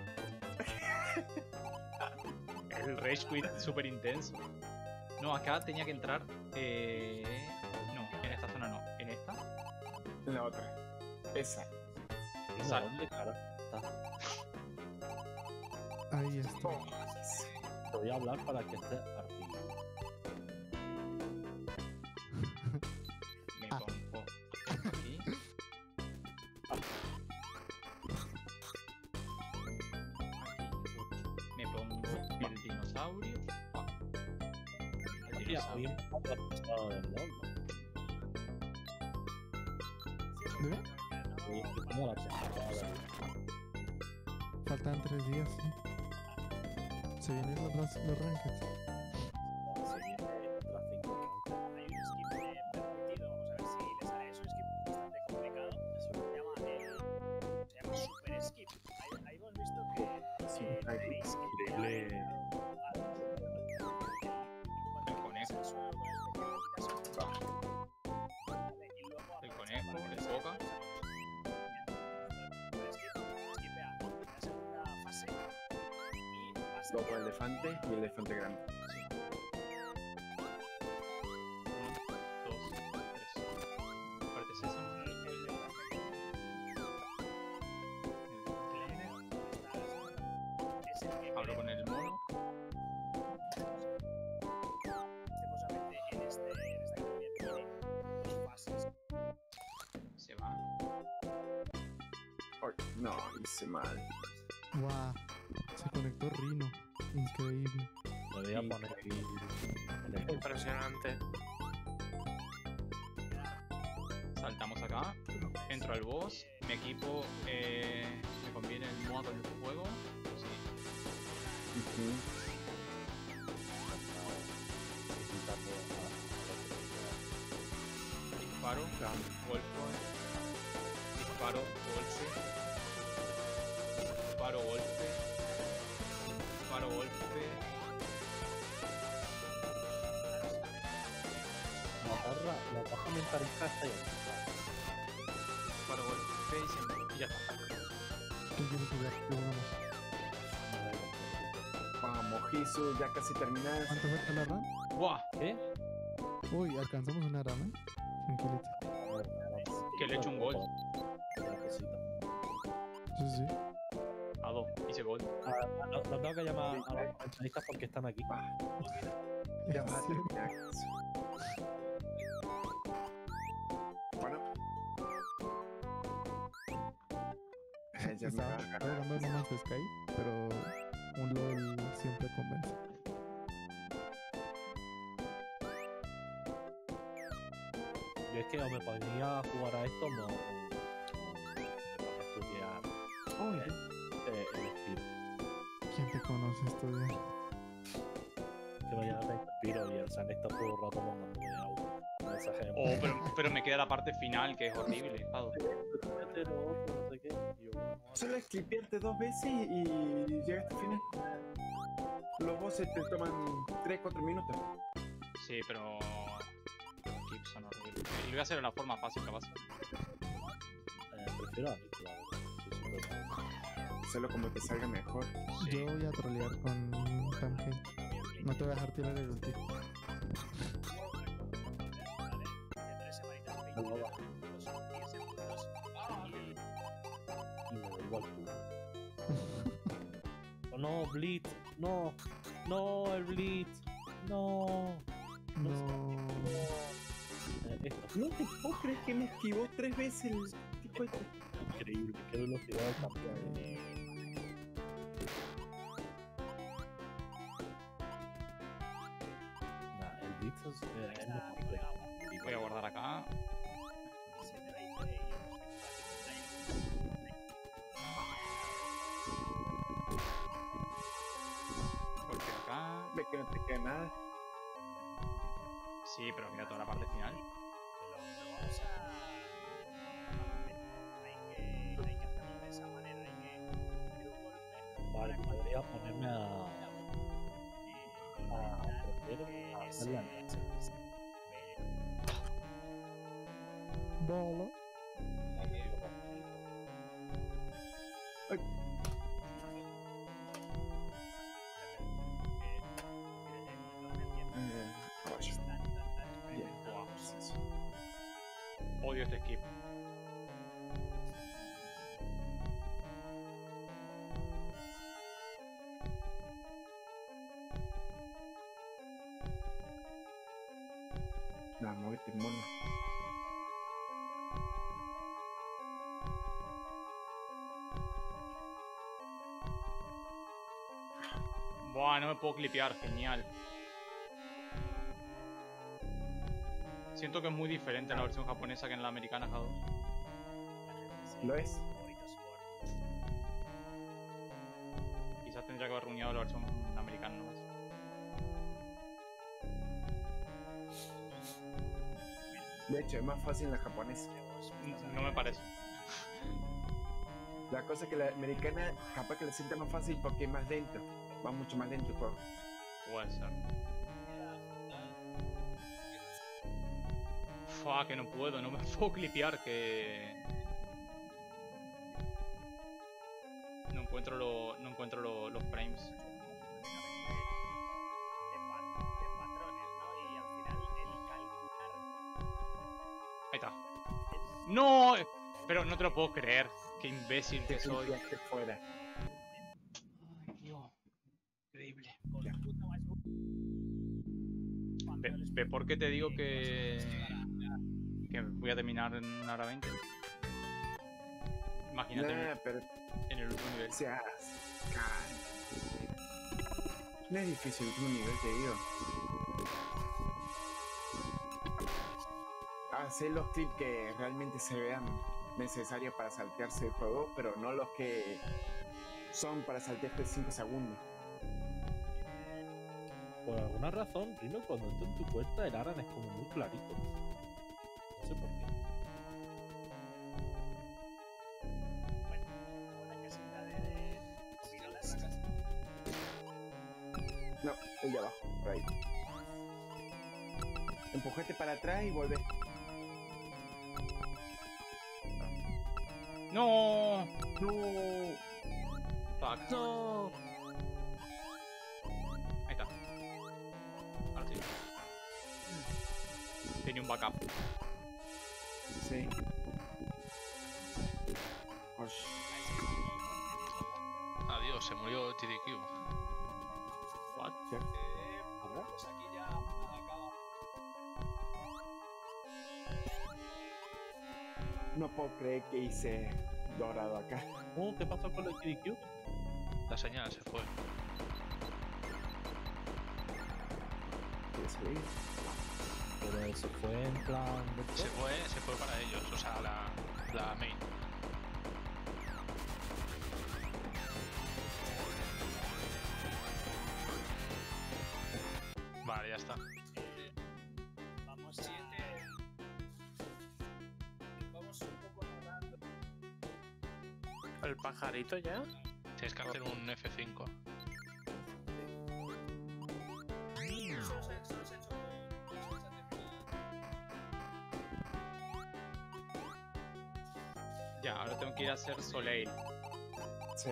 El rage quit súper intenso. No, acá tenía que entrar. Eh... No, en esta zona no. En esta. En la otra. Esa. Rino, Sal. ¿dónde cara estás? Ahí está. Te voy a hablar para que estés arriba. Me Ah. pongo aquí. Aquí. Me pongo el dinosaurio. El Mira, hoy dinosaurio. hemos pasado del LOL, ¿no? ¿De verdad? Hoy es que como la temporada del Faltan tres días, sí. Se vienen los, ras- los rankings. se viene las cinco rankings. Hay un skip eh, permitido, vamos a ver si le sale eso, un skip bastante complicado. Se llama, eh, se llama Super Skip. Ahí, ahí hemos visto que eh, tenéis que Increíble. El conejo. El conejo, el boca. Luego el elefante y el elefante grande. Dos, tres. Parte sésamo. El grande. Hablo con el mono. En este, en esta categoría tiene dos fases. Se va. Ay, no, hice mal. Guau. Se conectó Rino. Increíble. Me voy a poner aquí el equipo. Impresionante. Saltamos acá. Entro al boss. Me equipo. Eh, me conviene el modo del juego. Sí. Ujú. Disparo. Golpe. Disparo. Golpe. Disparo. Golpe. Disparo. Golpe. La barra, la baja mentalista está ahí. Disparo. Golpe. Y, se- y ya está. ¿Quién quiere jugar? ¿Qué jugamos? Vamos, Hisu, ya casi terminas. ¿Cuánto falta la run? ¡Buah! ¿Qué? Uy, alcanzamos una run, ¿eh? Tranquilito. Que le echo un gol. Una cosita. Sí, sí. ¿A Jado. Hice gol. Ah, ah, no, no tengo que llamar a los comentaristas porque están aquí. Ya va a terminar. Bueno. Eh, ya me Estaba va a estaba agarrar. jugando No Man's Sky, pero un LOL siempre convence. Yo es que o me ponía a jugar a esto, no. o me ponía a estudiar eh, el estilo. ¿Quién te conoce estudiar? Que mañana me inspiro y el San está todo el rato mandándome audio. Mensajes. Oh, pero, pero me queda la parte final que es horrible, Jado. No sé qué. Y yo, bueno, Solo es clipearte dos veces y, y llegas hasta el final. Los bosses te toman tres cuatro minutos. Sí, pero los clips son horribles. Y lo voy a hacer de una forma fácil, capaz. eh, prefiero a mí, claro. Sí, sí, pero- Solo como te salga mejor. Sí. Yo voy a trolear con Tamhead. No te voy a dejar tirar el ulti. No, no, no. Y me da igual tú. Oh, no, Blitz. No. No, el Blitz. No. No. Eh, esto. No te puedo creer que me esquivó tres veces el tipo este. Increíble. Qué velocidad de campeón. Nah, el Blitz es, eh, es muy complejo. Voy a guardar acá. Golpeo acá. Ve que no te queda nada. Sí, pero mira toda la parte final. Vale, podría ponerme a. a aprender a hacer la Bolo. Eh, caballo. Bien. Odio este skip. No, muévete, mono. Buah, no me puedo clipear, genial. Siento que es muy diferente en la versión japonesa que en la americana, Jado. ¿Lo es? Quizás tendría que haber reunido la versión americana nomás. De hecho, es más fácil en la japonesa. No me parece. La cosa es que la americana capaz que la sienta más fácil porque es más lento. Va mucho más lento el juego. Puede ser. Fua, que no puedo, no me puedo clipear, que... No encuentro, lo, no encuentro lo- los frames. Ahí está. ¡No! Pero no te lo puedo creer. Qué imbécil que soy. Clipeaste fuera. Ay, Dios. Increíble. Ve, ve por qué te digo que... que voy a terminar en una hora veinte. Imagínate en, Nah, el, pero en el último nivel. seas calma. No es difícil el último nivel, te digo. Hacer los clips que realmente se vean necesarios para saltearse el juego, pero no los que son para saltearte cinco segundos. Por alguna razón, Rino, cuando entro en tu cuenta, el Aran es como muy clarito. No sé por qué. No, el de abajo, por ahí. Empujete para atrás y vuelve. ¡No! No. Fuck. ¡No! Ahí está. Ahora sí. Tenía un backup. Sí. Osh. se murió T D Q. What? Eh, pues aquí ya acaba. No puedo creer que hice dorado acá. Oh, ¿qué pasó con el T D Q? La señal se fue. ¿Quieres salir? Pero se fue en plan... de Se todo. fue, se fue para ellos, o sea, la, la main. Vale, ya está. Eh, vamos siete. Vamos un poco rodando. ¿El pajarito ya? Tienes que hacer un F cinco. Solo se- solo se ha hecho- solo se ha terminado. Ya, ahora tengo que ir a hacer Soleil. Sí.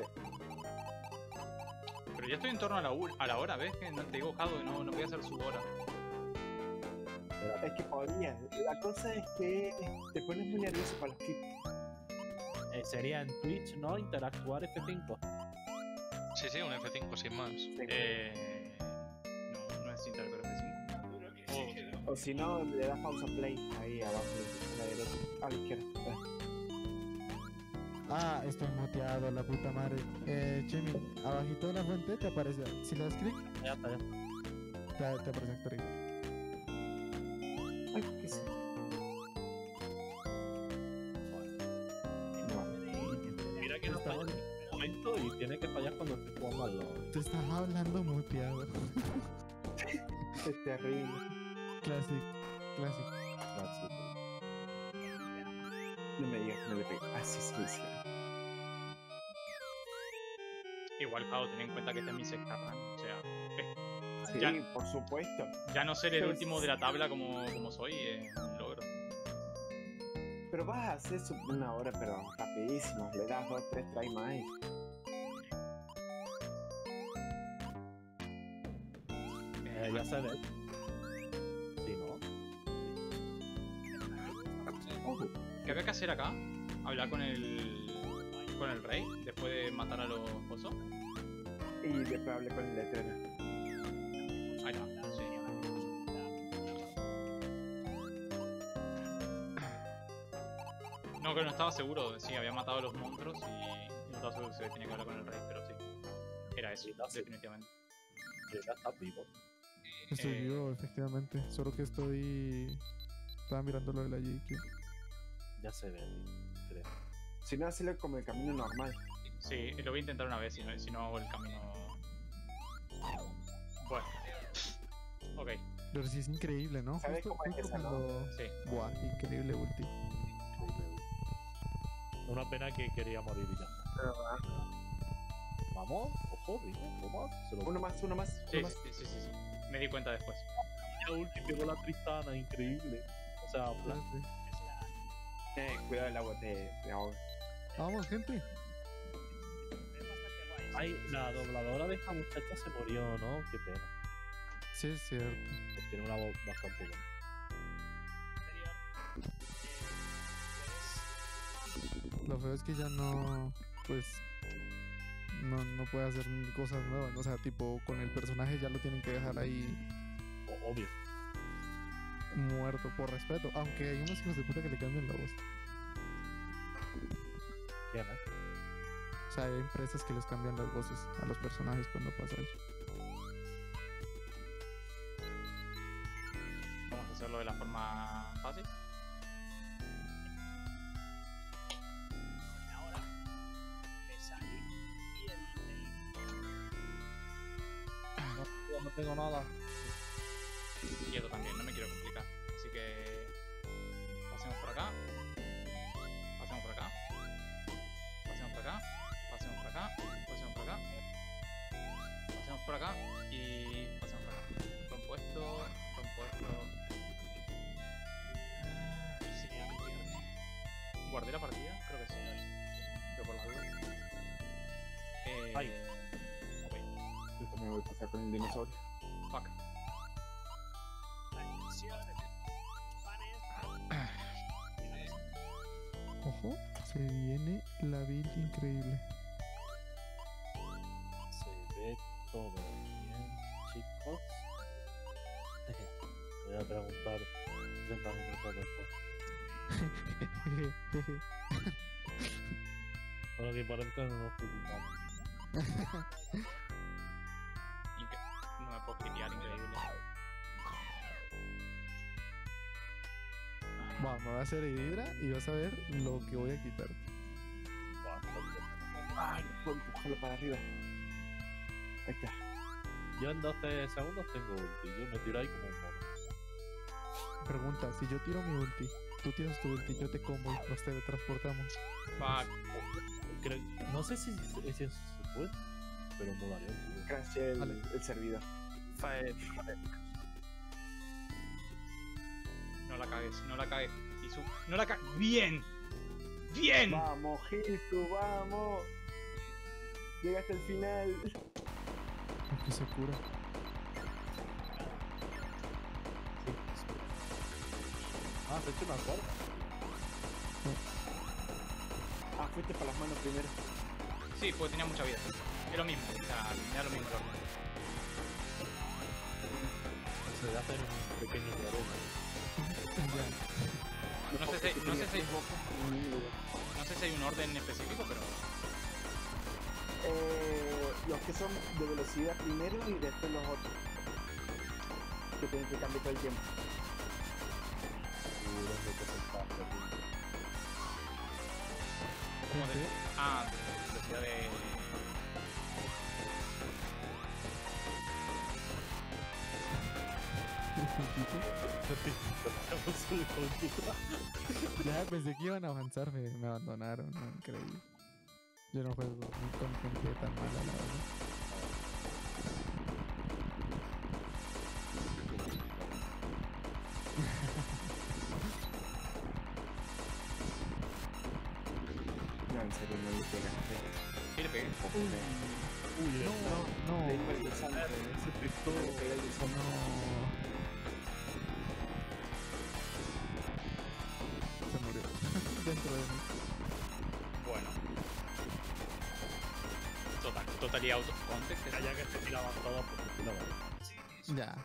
Pero ya estoy en torno a la, u- a la hora, ¿ves? Que no te digo, Jado, que no, no voy a hacer su hora. Es que podría. La cosa es que te pones muy nervioso para los clips. Eh, sería en Twitch, ¿no? Interactuar F cinco. Sí, sí, un F cinco sin más. Eh... No, no es Interactuar F cinco. Seguro que sí, que no. O si no, le das pausa play ahí abajo, a la derecha, a la izquierda. Ah, estoy muteado, la puta madre. Eh, Chemi, abajito de la fuente te aparece. Si le das clic, Ya está, ya está. te, te aparece actualizado. Ay, qué sé. Mira que no falla en ningún momento y tiene que fallar cuando esté jugando al LoL. Te estás hablando muteado. Es terrible. Classic, classic. No me digas que no le pegué. Así se dice. Igual, Jado, ten en cuenta que esta es mi sexta run. O sea, eh, Sí, ya, por supuesto. ya no ser el Pero último de la tabla como, como soy es un logro. Pero vas a hacer su- una hora, pero rapidísimo. Le das dos, tres try más. y- Eh, ya se ve. Sí, ¿no? Ojo. ¿Qué había que hacer acá? Hablar con el. con el rey después de matar a los osos. Y después hablé con el letrero. Ahí está, sí. No, que no estaba seguro. Sí, había matado a los monstruos y no estaba seguro si tenía que hablar con el rey, pero sí. Era eso, definitivamente. Ya está vivo. Estoy Eh, vivo, efectivamente. Solo que estoy. Estaba mirando lo de la G Q. Ya se ve, creo. Si no, hacerlo como el camino normal. Sí, lo voy a intentar una vez, si no, si no hago el camino. Bueno. Ok, Pero sí es increíble, ¿no? ¿Sabes Justo, cómo es justo esa, no? cuando. sí. Buah, increíble ulti. Una pena que quería morir y ya está. Vamos, ojo, rico, vamos. Se lo Uno más, uno más. Sí, Uno sí, más. sí, sí, sí. Me di cuenta después. La ulti pegó la Tristana, increíble. O sea, en plan, Sí. Eh, cuidado el agua te, te ahoga. Vamos, gente. Es bastante guay. ay, la dobladora de esta muchacha se murió, ¿no? Qué pena. Sí, es cierto. Pues tiene una voz bastante buena. Anterior. Eh, Lo feo es que ya no. Pues. No, no puede hacer cosas nuevas. O sea, tipo, con el personaje ya lo tienen que dejar ahí O- obvio. muerto por respeto. Aunque hay unos hijos de puta que le cambian la voz. ¿Quién, eh? O sea, hay empresas que les cambian las voces a los personajes cuando pasa eso. Vamos a hacerlo de la forma fácil. ahora me salí y el, el No, no tengo nada. Quieto también, no me quiero complicar. Así que. Pasemos por acá. Pasemos por acá. Pasemos por acá. Pasemos por acá. Pasemos por acá. Pasemos por acá. Y pasemos por acá. Compuesto. Compuesto. Ah, sí, ya me pierde. ¿Guardé la partida? Creo que sí. Pero por las dudas. Eh, Ay. Ok. Yo también voy a pasar con el dinosaurio. Fuck. la división de panes. Ojo, se viene la build increíble. todo bien, chicos. Voy a preguntar treinta minutos después. Por lo que parezca no nos preocupamos. Inque- No me puedo cliquear, increíble. Va, me va a hacer Hidra y vas a ver lo que voy a quitar. Ay, no puedo empujarlo para arriba. Ahí está. Yo en doce segundos tengo ulti. Yo me tiro ahí como un mono. Pregunta, si yo tiro mi ulti, tú tiras tu ulti, yo te combo y nos teletransportamos. Fuck. Creo, no sé si, si, si se puede, pero molaría un culo. Gracias el, Vale. el servidor. Fae- No la cagues, no la cagues. Isu, no la cagues. ¡Bien! ¡Bien! Vamos, Hisu, vamos. Llega hasta el final. Que se cura. Ah, se ha hecho una cuarta. Ah, fuiste para las manos primero. Sí, pues tenía mucha vida. Es lo mismo, o sea, me da lo mismo. Se debe hacer un pequeño problema. No sé si, no sé si, no sé si hay un orden específico, pero Eh, los que son de velocidad primero y después los otros. Que tienen que cambiar todo el tiempo. como de, ah, velocidad de Ya pensé que iban a avanzar, me, me abandonaron, no, increíble. Yo no juego con gente tan mala, la verdad. No, en serio, no le pegaste. Sí, le pegué. Uy, no, no, Le iba el desastre. ese pistó. Le pegué el desastre. No. Se murió. Dentro de mí. Bueno. Total, total y auto context. Ya que te tiraban todos, pues te tiraban. Ya.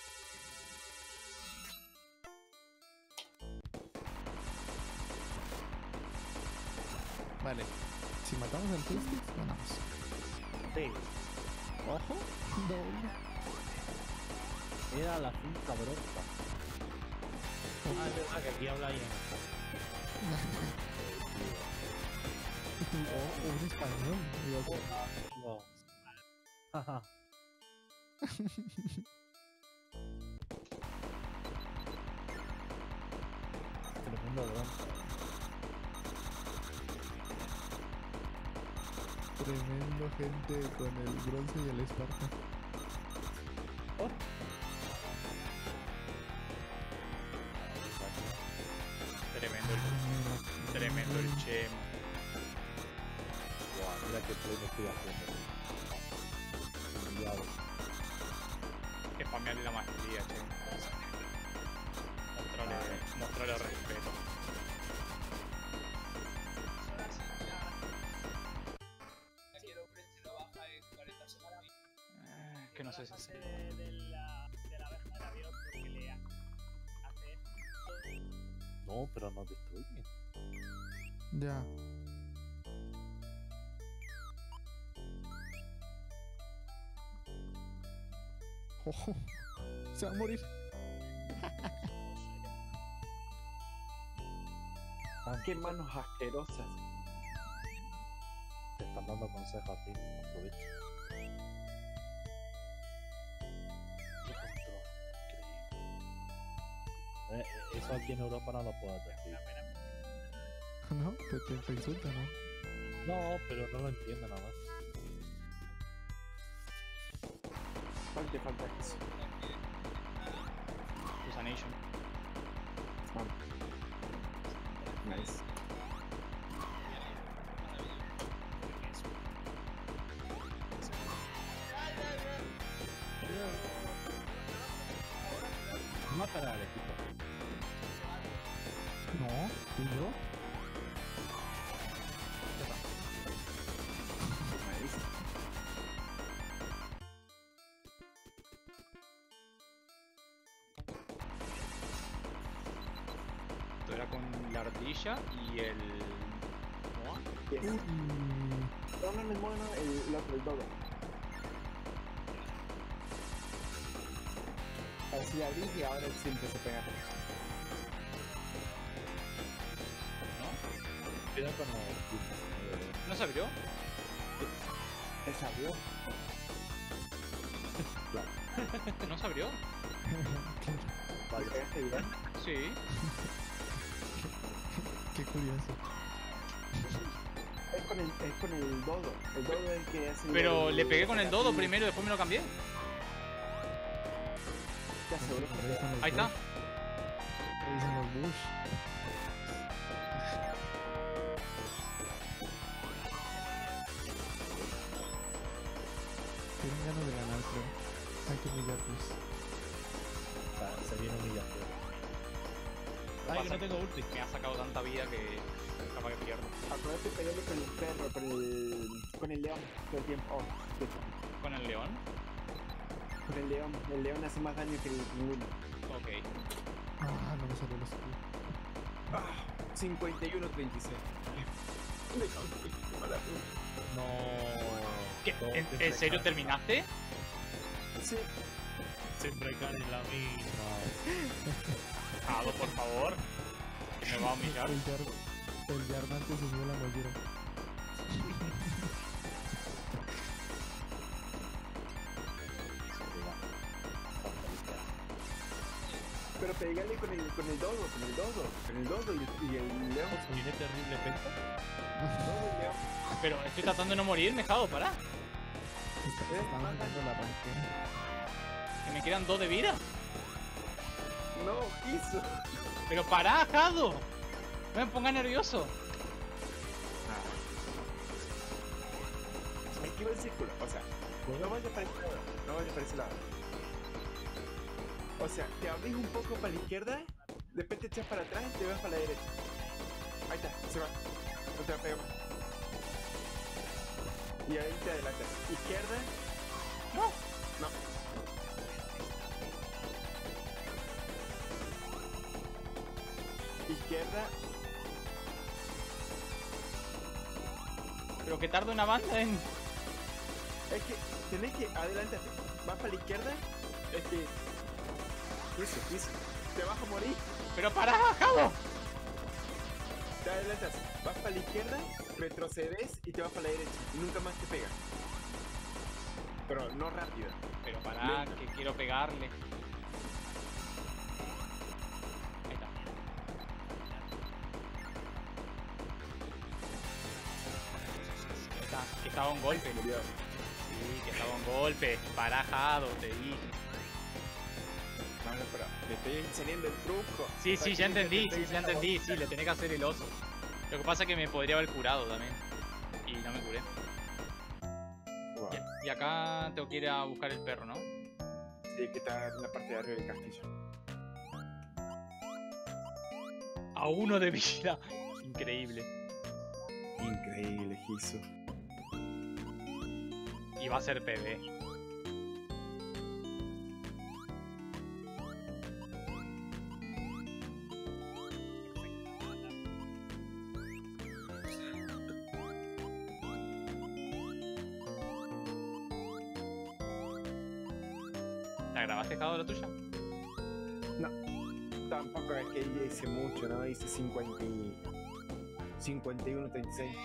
Vale. Si matamos al Twisted, ganamos. Sí. Ojo. Doble. Era la finca bronca. Ah, es verdad que aquí habla ahí Oh, un español. Digo, en... No. Ajá. Tremendo bronca. Tremendo gente con el bronce y el esparta. Tremendo el, tremendo el chemo. Guau, mira qué play me estoy haciendo. Cuidado. Que spamearle la maestría, che. Mostrarle, mostrarle respeto. Eh, que no sé si Base de, de la, de la abeja del avión porque le hace No, pero no destruye. Ya. Ojo. Se va a morir. Qué manos asquerosas. Te están dando consejos a ti. Aprovecha. Qué control. Increíble. Eh, eh, eso aquí en Europa no lo puedes decir. No, te, te, te insulta, ¿no? No, pero no lo entiende nada más. ¿Cuál te falta eso? Usanation. Ah. Nice. Matar al equipo. No, ¿tú y yo? Nice. esto? Era con la ardilla y el... ¿Moa? Yes. Y... No, no, no, el mono, el, el otro, el dodo. Así la abrí y ahora siempre se pega. Cuidado con los... ¿No se abrió? ¿Se abrió? ¿No se abrió? Vale, ¿pegaste bien? Sí. Qué curioso. Es con el, es con el dodo. El dodo es el que hace... Pero el- le pegué con el dodo primero y después me lo cambié. ¿Te aseguras que te- Revisan los Ahí está. bush. Revisan los bush. Tienen ganas de ganar, creo. Hay que humillarlos. O sea, se viene humillación. Ay, que no tengo ulti. Me ha sacado tanta vida que capaz que pierdo. Acuérdate de pegarle con el perro, con el... con el león todo el tiempo. Oh, cierto. ¿Con el león? Con el león. El león hace más daño que el pingüino. Ok. Ah, no me salió el escudo. Ah, cincuenta y uno treinta y seis. No. ¿Qué? Todo ¿En, siempre en serio cae. terminaste? Sí. Siempre cae en la misma. Jado, por favor. Me va a humillar. El Jar... El Jar antes se subió la mollera. Pero pegale con el, con el dodo, con el dodo, con el dodo y, y el león. Se viene terrible penta. Dodo y león. Pero estoy tratando de no morirme, Jado, para. Estamos jugando la ranquera. Que me quedan dos de vida. No, quiso. Pero pará, Jado. No me ponga nervioso. Aquí va el círculo, o sea, no vaya para ese lado, no vaya para ese lado. O sea, te abrís un poco para la izquierda, después te echas para atrás y te vas para la derecha. Ahí está, se va. No te va a pegar más. Y ahí te adelantas. Izquierda. No. No. Izquierda. Pero que tarda una banda en... Es que tenés que adelantarte. Vas para la izquierda. Es que... Eso, eso. Te vas a morir. Pero pará, Jado. Te adelantas. Vas para la izquierda, retrocedes y te vas para la derecha. Y nunca más te pega. Pero no rápido. Pero pará, Lento. que quiero pegarle. Ahí está. Ahí está, que estaba un golpe. Murió. Sí, que estaba un golpe. Parajado, te dije. No, no, pero te estoy enseñando el truco. Sí, sí, ya Para que entendí, te sí, pegue ya esa entendí. bosta. Sí, le tenés que hacer el oso. Lo que pasa es que me podría haber curado también. Y no me curé. Wow. Y, y acá tengo que ir a buscar el perro, ¿no? Sí, que está en la parte de arriba del castillo. A uno de vida. Increíble. Increíble, Gizu. Y va a ser P B. ¿La grabaste, Jado, la tuya? Tampoco es que hice mucho, ¿no? Hice cincuenta y... cincuenta y uno, treinta y seis.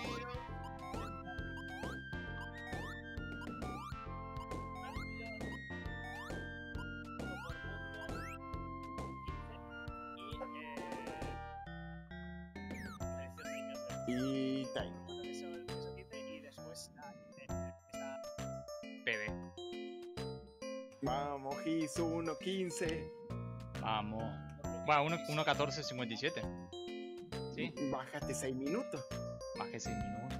Y time. Y después ah, eh, está P B. Vamos, Gizu, uno quince. Vamos. Bueno, uno- uno catorce cincuenta y siete. Sí, Bajaste seis minutos. bajé seis minutos.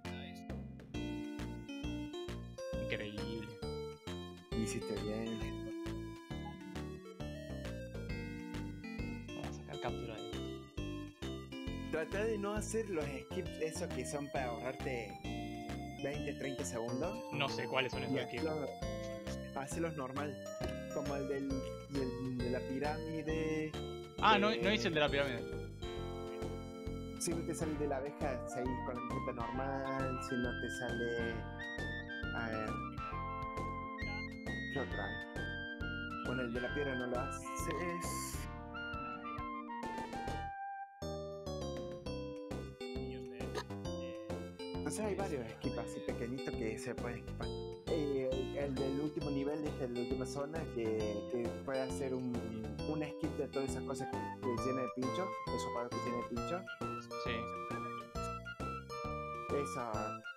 Increíble. Hiciste bien. Vamos a sacar captura de esto. Trata de no hacer los skips esos que son para ahorrarte veinte, treinta segundos. No sé cuáles son Y esos equipos. hazlo- hacelos normal. Como el del, del- de la pirámide. Ah, no, de- no hice el de la pirámide. Si no te sale de la abeja, seguís con la receta normal. Si no te sale... A ver... ¿Qué otra hay? Bueno, el de la piedra no lo haces. Entonces hay varios skips así pequeñitos que se pueden esquipar. Eh, el, el del último nivel, este, el de la última zona, que, que puede hacer un, un skip de todas esas cosas que, que llena de pincho, esos palos que tiene de pincho. Sí. Esa